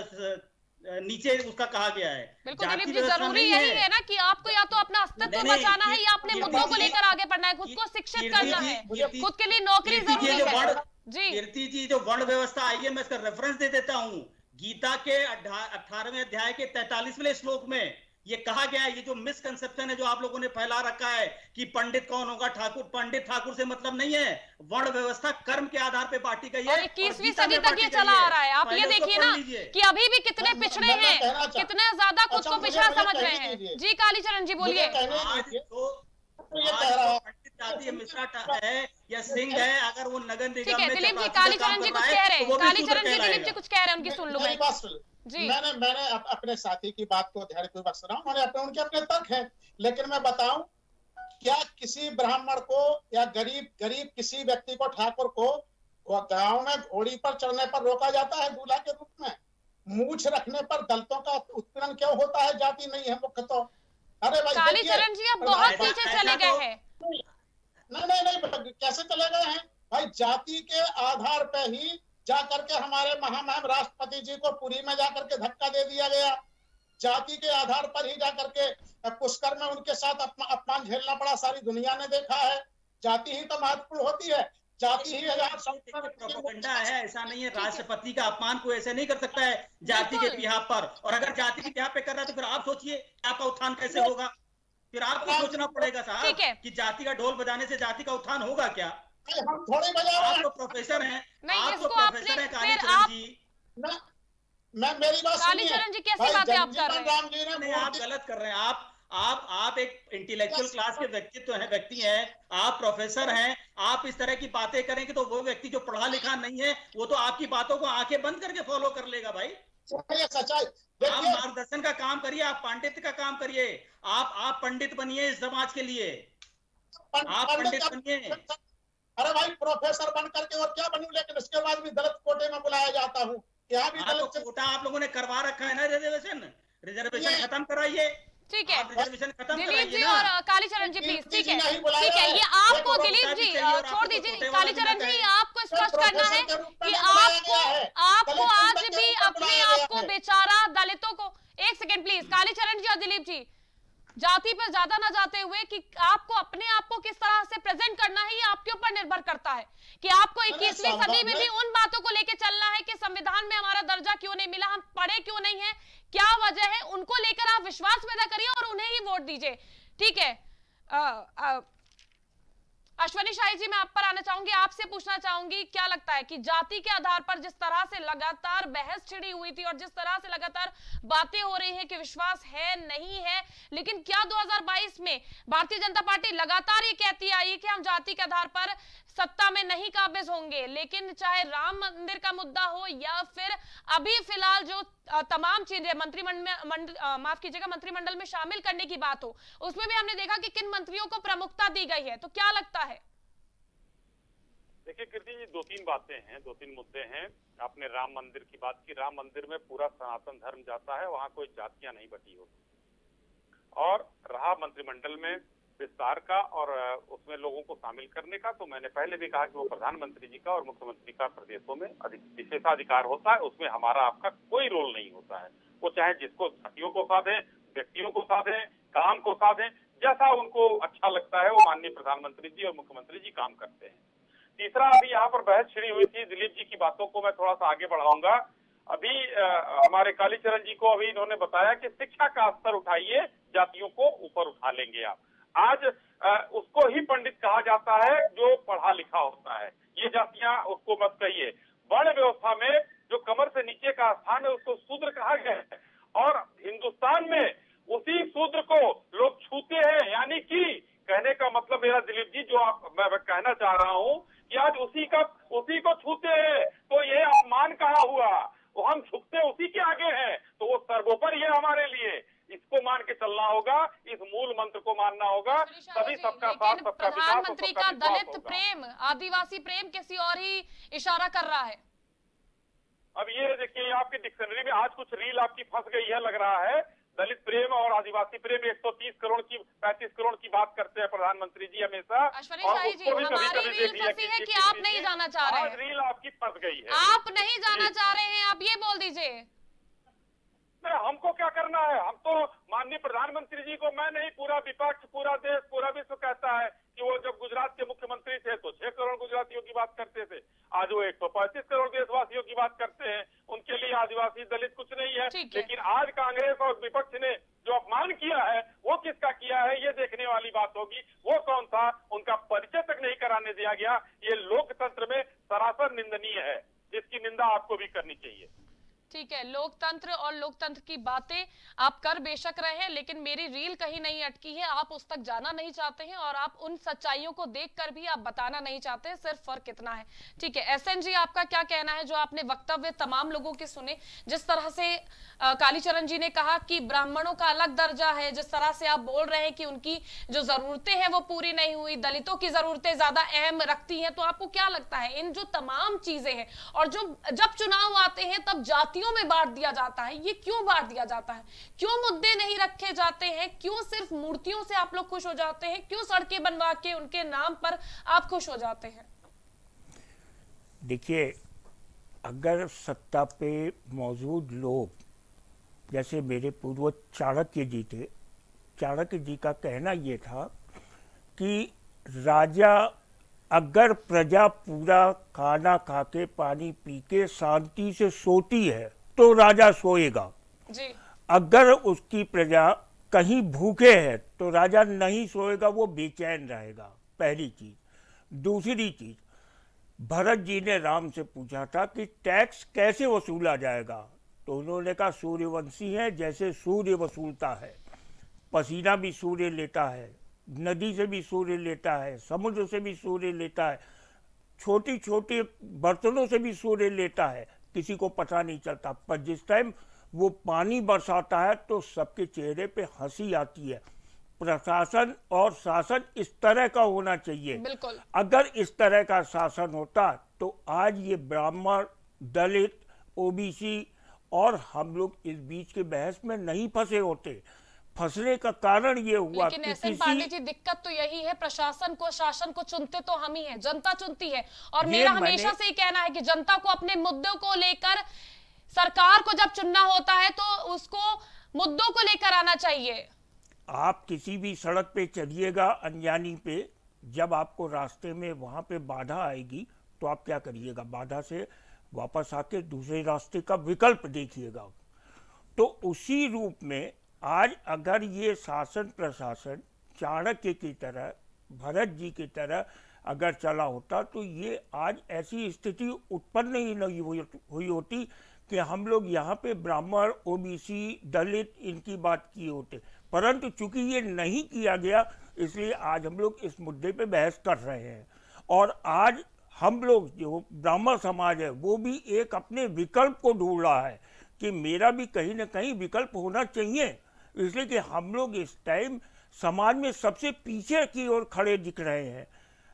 नीचे उसका कहा गया है। बिल्कुल दिलीप जी, जरूरी यही है ना कि आपको या तो अपना अस्तित्व बचाना है या अपने मुद्दों को लेकर आगे बढ़ना है, खुद को शिक्षित करना है, खुद के लिए नौकरी जरूरी है जी। कीर्ति जी, जो वर्ण व्यवस्था आई है मैं इसका रेफरेंस दे देता हूँ। गीता के अठारहवें अध्याय के तैंतालीसवें श्लोक में ये कहा गया है। ये जो मिसकंसेप्शन है जो आप लोगों ने फैला रखा है कि पंडित कौन होगा, ठाकुर, पंडित ठाकुर से मतलब नहीं है। वर्ण व्यवस्था कर्म के आधार पे बांटी गई है, इक्कीसवीं सदी तक ये चला आ रहा है। आप ये देखिए ना कि अभी भी कितने पिछड़े हैं, कितने ज्यादा खुद को पिछड़ा समझ रहे हैं। जी कालीचरण जी बोलिए। जाति मिश्रा है या सिंह है, अगर वो नगर निगम में दिलीप जी कालीचरण जी कुछ कह रहे हैं, कालीचरण जी दिलीप जी कुछ कह रहे हैं, उनकी सुन लो मैं जी। मैंने मैंने अपने साथी की बात को ध्यानपूर्वक सुना, उन्होंने अपने उनके अपने तर्क हैं, लेकिन मैं बताऊं क्या किसी ब्राह्मण को या गरीब गरीब किसी व्यक्ति को, ठाकुर को वो गांव में घोड़ी पर चढ़ने पर रोका जाता है दूल्हा के रूप में, मूछ रखने पर दलितों का उत्पीड़न क्यों होता है? जाति नहीं है मुख्य तो। अरे भाई कालीचरण जी अब बहुत पीछे चले गए हैं। नहीं नहीं नहीं कैसे चले गए हैं भाई? जाति के आधार पे ही जाकर के हमारे महामहिम राष्ट्रपति जी को पुरी में जाकर के धक्का दे दिया गया। जाति के आधार पर ही जाकर के पुष्कर में उनके साथ अपमान झेलना पड़ा, सारी दुनिया ने देखा है। जाति ही तो महत्वपूर्ण होती है, जाति ही प्रोपेगेंडा है, ऐसा नहीं है। राष्ट्रपति का अपमान कोई ऐसे नहीं कर सकता है जाति के बिहार पर, और अगर जाति के बिहार पे कर रहा है तो फिर आप सोचिए आपका उत्थान कैसे होगा? फिर आपको सोचना पड़ेगा साहब कि जाति का ढोल बजाने से जाति का उत्थान होगा क्या? हम थोड़े बजा आप तो प्रोफेसर हैं, आप तो प्रोफेसर हैं कालीचरण जी। मैं मेरी बात कालीचरण जी कैसी बातें आप कर रहे हैं? नहीं, आप गलत कर रहे हैं। आप आप आप एक इंटेलेक्चुअल क्लास के व्यक्तित्व हैं, व्यक्ति हैं, आप प्रोफेसर हैं। आप इस तरह की बातें करेंगे तो वो व्यक्ति जो पढ़ा लिखा नहीं है वो तो आपकी बातों को आंखें बंद करके फॉलो कर लेगा भाई। सच्चाई आप मार्गदर्शन का काम करिए, आप पांडित्य का काम करिए, आप आप पंडित बनिए इस समाज के लिए, आप पंडित बनिए। अरे भाई प्रोफेसर बन करके और क्या बनूं, लेकिन उसके बाद भी दलित कोटे में बुलाया जाता हूँ। यहाँ भी दलित कोटा आप लोगों ने करवा रखा है ना, रिजर्वेशन रिजर्वेशन खत्म कराइए। ठीक है रिजर्वेशन खत्म दिलीप जी और कालीचरण जी प्लीज। ठीक है ठीक है, ये आपको दिलीप जी छोड़ दीजिए। कालीचरण जी आपको स्पष्ट करना है कि आपको आपको आज भी अपने आप को बेचारा दलितों को, एक सेकेंड प्लीज कालीचरण जी और दिलीप जी, जाति पर ज्यादा ना जाते हुए कि आपको अपने आप को किस तरह से प्रेजेंट करना है ये आपके ऊपर निर्भर करता है कि आपको इक्कीसवीं सदी में भी उन बातों को लेकर चलना है कि संविधान में हमारा दर्जा क्यों नहीं मिला, हम पढ़े क्यों नहीं है, क्या वजह है, उनको लेकर आप विश्वास पैदा करिए और उन्हें ही वोट दीजिए। ठीक है आ, आ, अश्वनी शाही जी मैं आप पर आना चाहूंगी, आपसे पूछना चाहूंगी क्या लगता है कि जाति के आधार पर जिस तरह से लगातार बहस छिड़ी हुई थी और जिस तरह से लगातार बातें हो रही हैं कि विश्वास है नहीं है, लेकिन क्या दो हज़ार बाईस में भारतीय जनता पार्टी लगातार ये कहती आई कि हम जाति के आधार पर सत्ता में नहीं काबिज होंगे, लेकिन चाहे राम मंदिर का मुद्दा हो या फिर अभी फिलहाल जो तमाम चीजें मंत्रिमंडल माफ कीजिएगा मंत्रिमंडल में शामिल करने की बात हो, उसमें भी हमने देखा कि किन मंत्रियों को प्रमुखता दी गई है, तो क्या लगता है? देखिए कीर्ति जी, दो तीन बातें हैं, दो तीन मुद्दे हैं। आपने राम मंदिर की बात की, राम मंदिर में पूरा सनातन धर्म जाता है, वहां कोई जातियां नहीं बटी होती। और रहा मंत्रिमंडल में विस्तार का और उसमें लोगों को शामिल करने का, तो मैंने पहले भी कहा कि वो प्रधानमंत्री जी का और मुख्यमंत्री का प्रदेशों में विशेषाधिकार होता है, उसमें हमारा आपका कोई रोल नहीं होता है। वो चाहे जिसको जातियों को साधे, व्यक्तियों को साधे, काम को साधे, जैसा उनको अच्छा लगता है वो माननीय प्रधानमंत्री जी और मुख्यमंत्री जी काम करते हैं। तीसरा, अभी यहाँ पर बहस छिड़ी हुई थी, दिलीप जी की बातों को मैं थोड़ा सा आगे बढ़ाऊंगा। अभी आ, हमारे कालीचरण जी को अभी इन्होंने बताया कि शिक्षा का स्तर उठाइए, जातियों को ऊपर उठा लेंगे आप। आज आ, उसको ही पंडित कहा जाता है जो पढ़ा लिखा होता है, ये जातियां उसको मत कहिए। वर्ण व्यवस्था में जो कमर से नीचे का स्थान है उसको शूद्र कहा गया है, और हिंदुस्तान में उसी शूद्र को लोग छूते हैं। यानी कि कहने का मतलब मेरा दिलीप जी जो आप मैं कहना चाह रहा हूँ कि आज उसी का उसी को छूते हैं, तो ये अपमान कहाँ हुआ? वो हम झुकते उसी के आगे हैं, तो वो सर्वोपरि है हमारे लिए। इसको मान के चलना होगा, इस मूल मंत्र को मानना होगा, तभी सबका साथ सबका विकास। प्रधानमंत्री का दलित प्रेम, आदिवासी प्रेम किसी और ही इशारा कर रहा है। अब ये देखिए, आपकी डिक्शनरी में आज कुछ रील आपकी फंस गई है लग रहा है। दलित प्रेम और आदिवासी प्रेम एक सौ तीस करोड़ की पैंतीस करोड़ की बात करते हैं प्रधानमंत्री जी हमेशा। अश्वनी शाही जी, हमारी रील फंसी है कि आप नहीं जाना चाह रहे हैं। रील आपकी फंस गई है, आप नहीं जाना चाह रहे हैं, आप ये बोल दीजिए। हमको क्या करना है? हम तो माननीय प्रधानमंत्री जी को मैं नहीं, पूरा विपक्ष, पूरा देश, पूरा विश्व कहता है कि वो जब गुजरात के मुख्यमंत्री थे तो छह करोड़ गुजरातियों की बात करते थे, आज वो एक सौ पैंतीस करोड़ देशवासियों की बात करते हैं। उनके लिए आदिवासी दलित कुछ नहीं है, है। लेकिन आज कांग्रेस और विपक्ष ने जो अपमान किया है वो किसका किया है ये देखने वाली बात होगी। वो कौन था, उनका परिचय तक नहीं कराने दिया गया। ये लोकतंत्र में सरासर निंदनीय है, जिसकी निंदा आपको भी करनी चाहिए। ठीक है, लोकतंत्र और लोकतंत्र की बातें आप कर बेशक रहे हैं, लेकिन मेरी रील कहीं नहीं अटकी है। आप उस तक जाना नहीं चाहते हैं और आप उन सच्चाइयों को देखकर भी आप बताना नहीं चाहते हैं, सिर्फ फर्क इतना है। ठीक है, एसएन जी आपका क्या कहना है जो आपने वक्तव्य तमाम लोगों के सुने, जिस तरह से आ, कालीचरण जी ने कहा कि ब्राह्मणों का अलग दर्जा है, जिस तरह से आप बोल रहे हैं कि उनकी जो जरूरतें हैं वो पूरी नहीं हुई, दलितों की जरूरतें ज्यादा अहम रखती हैं, तो आपको क्या लगता है इन जो तमाम चीजें हैं और जो जब चुनाव आते हैं तब जातियों में बांट दिया जाता है, ये क्यों बांट दिया जाता है? क्यों मुद्दे नहीं रखे जाते हैं? क्यों सिर्फ मूर्तियों से आप लोग खुश हो जाते हैं? क्यों सड़कें बनवा के उनके नाम पर आप खुश हो जाते हैं? देखिए, अगर सत्ता पे मौजूद लोग जैसे मेरे पूर्वज चाणक्य जी थे, चाणक्य जी का कहना ये था कि राजा अगर प्रजा पूरा खाना खा के पानी पी के शांति से सोती है तो राजा सोएगा जी। अगर उसकी प्रजा कहीं भूखे है तो राजा नहीं सोएगा, वो बेचैन रहेगा। पहली चीज। दूसरी चीज, भरत जी ने राम से पूछा था कि टैक्स कैसे वसूला जाएगा, तो उन्होंने कहा सूर्यवंशी है, जैसे सूर्य वसूलता है, पसीना भी सूर्य लेता है, नदी से भी सूर्य लेता है, समुद्र से भी सूर्य लेता है, छोटी छोटी बर्तनों से भी सूर्य लेता है, किसी को पता नहीं चलता, पर जिस टाइम वो पानी बरसाता है तो सबके चेहरे पे हंसी आती है। प्रशासन और शासन इस तरह का होना चाहिए। बिल्कुल। अगर इस तरह का शासन होता तो आज ये ब्राह्मण, दलित, ओबीसी और हम लोग इस बीच के बहस में नहीं फंसे होते। फंसने का कारण ये हुआ। लेकिन एसएन पांडे जी, दिक्कत तो यही है, प्रशासन को, शासन को चुनते तो हम ही हैं, जनता चुनती है। और मेरा हमेशा से ही कहना है कि जनता को अपने मुद्दों को लेकर, सरकार को जब चुनना होता है तो उसको मुद्दों को लेकर आना चाहिए। आप किसी भी सड़क पे चलिएगा अनजानी पे, जब आपको रास्ते में वहां पे बाधा आएगी तो आप क्या करिएगा? बाधा से वापस आके दूसरे रास्ते का विकल्प देखिएगा। तो उसी रूप में आज अगर ये शासन प्रशासन चाणक्य की तरह, भरत जी की तरह अगर चला होता तो ये आज ऐसी स्थिति उत्पन्न ही नहीं हुई होती कि हम लोग यहाँ पे ब्राह्मण, ओबीसी, दलित इनकी बात किए होते। परंतु चूंकि ये नहीं किया गया, इसलिए आज हम लोग इस मुद्दे पे बहस कर रहे हैं। और आज हम लोग जो ब्राह्मण समाज है वो भी एक अपने विकल्प को ढूंढ रहा है कि मेरा भी कहीं ना कहीं विकल्प होना चाहिए, इसलिए कि हम लोग इस टाइम समाज में सबसे पीछे की ओर खड़े दिख रहे हैं।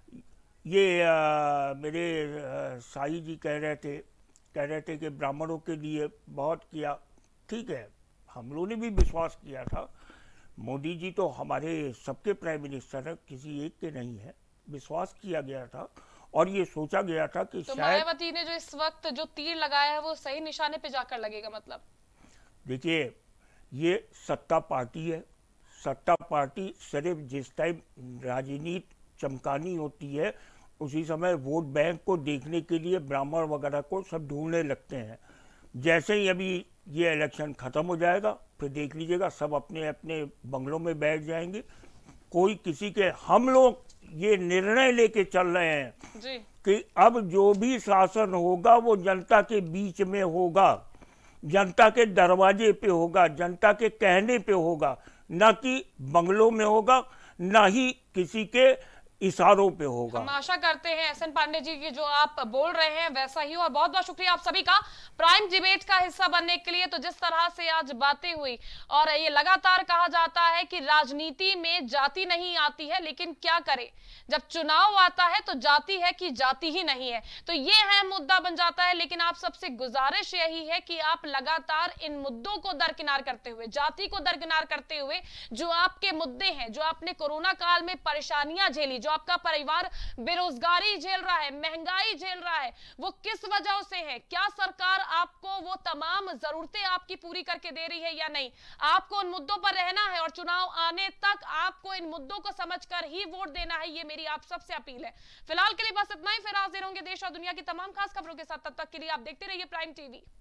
ये आ, मेरे आ, साई जी कह रहे थे कह रहे थे कि ब्राह्मणों के लिए बहुत किया। ठीक है, हम लोगों ने भी विश्वास किया था। मोदी जी तो हमारे सबके प्राइम मिनिस्टर हैं, किसी एक के नहीं है। विश्वास किया गया था और ये सोचा गया था कि तो शायद मायावती ने जो इस वक्त जो तीर लगाया है वो सही निशाने पे जाकर लगेगा। मतलब देखिए, ये सत्ता पार्टी है। सत्ता पार्टी सिर्फ जिस टाइम राजनीति चमकानी होती है उसी समय वोट बैंक को देखने के लिए ब्राह्मण वगैरह को सब ढूंढने लगते हैं। जैसे ही अभी ये इलेक्शन खत्म हो जाएगा फिर देख लीजिएगा सब अपने अपने बंगलों में बैठ जाएंगे। कोई किसी के, हम लोग ये निर्णय लेके चल रहे हैं जी। कि अब जो भी शासन होगा वो जनता के बीच में होगा, जनता के दरवाजे पे होगा, जनता के कहने पे होगा, ना कि बंगलों में होगा, ना ही किसी के इशारों पे होगा। हम आशा करते हैं एसएन पांडे जी की जो आप बोल रहे हैं वैसा ही हो। और बहुत बहुत शुक्रिया आप सभी का प्राइम डिबेट का हिस्सा बनने के लिए। तो जिस तरह से आज बातें हुई और ये लगातार कहा जाता है कि राजनीति में जाति नहीं आती है, लेकिन क्या करे जब चुनाव आता है तो जाति है कि जाति ही नहीं है, तो ये है मुद्दा बन जाता है। लेकिन आप सबसे गुजारिश यही है कि आप लगातार इन मुद्दों को दरकिनार करते हुए, जाति को दरकिनार करते हुए, जो आपके मुद्दे हैं, जो आपने कोरोना काल में परेशानियां झेली, आपका परिवार बेरोजगारी झेल रहा है, महंगाई झेल रहा है, वो किस वजह से है, क्या सरकार आपको वो तमाम जरूरतें आपकी पूरी करके दे रही है या नहीं, आपको उन मुद्दों पर रहना है और चुनाव आने तक आपको इन मुद्दों को समझकर ही वोट देना है। ये मेरी आप सबसे अपील है। फिलहाल के लिए बस इतना ही, फिर हाजिर होंगे देश और दुनिया की तमाम खास खबरों के साथ। तब तक के लिए आप देखते रहिए प्राइम टीवी।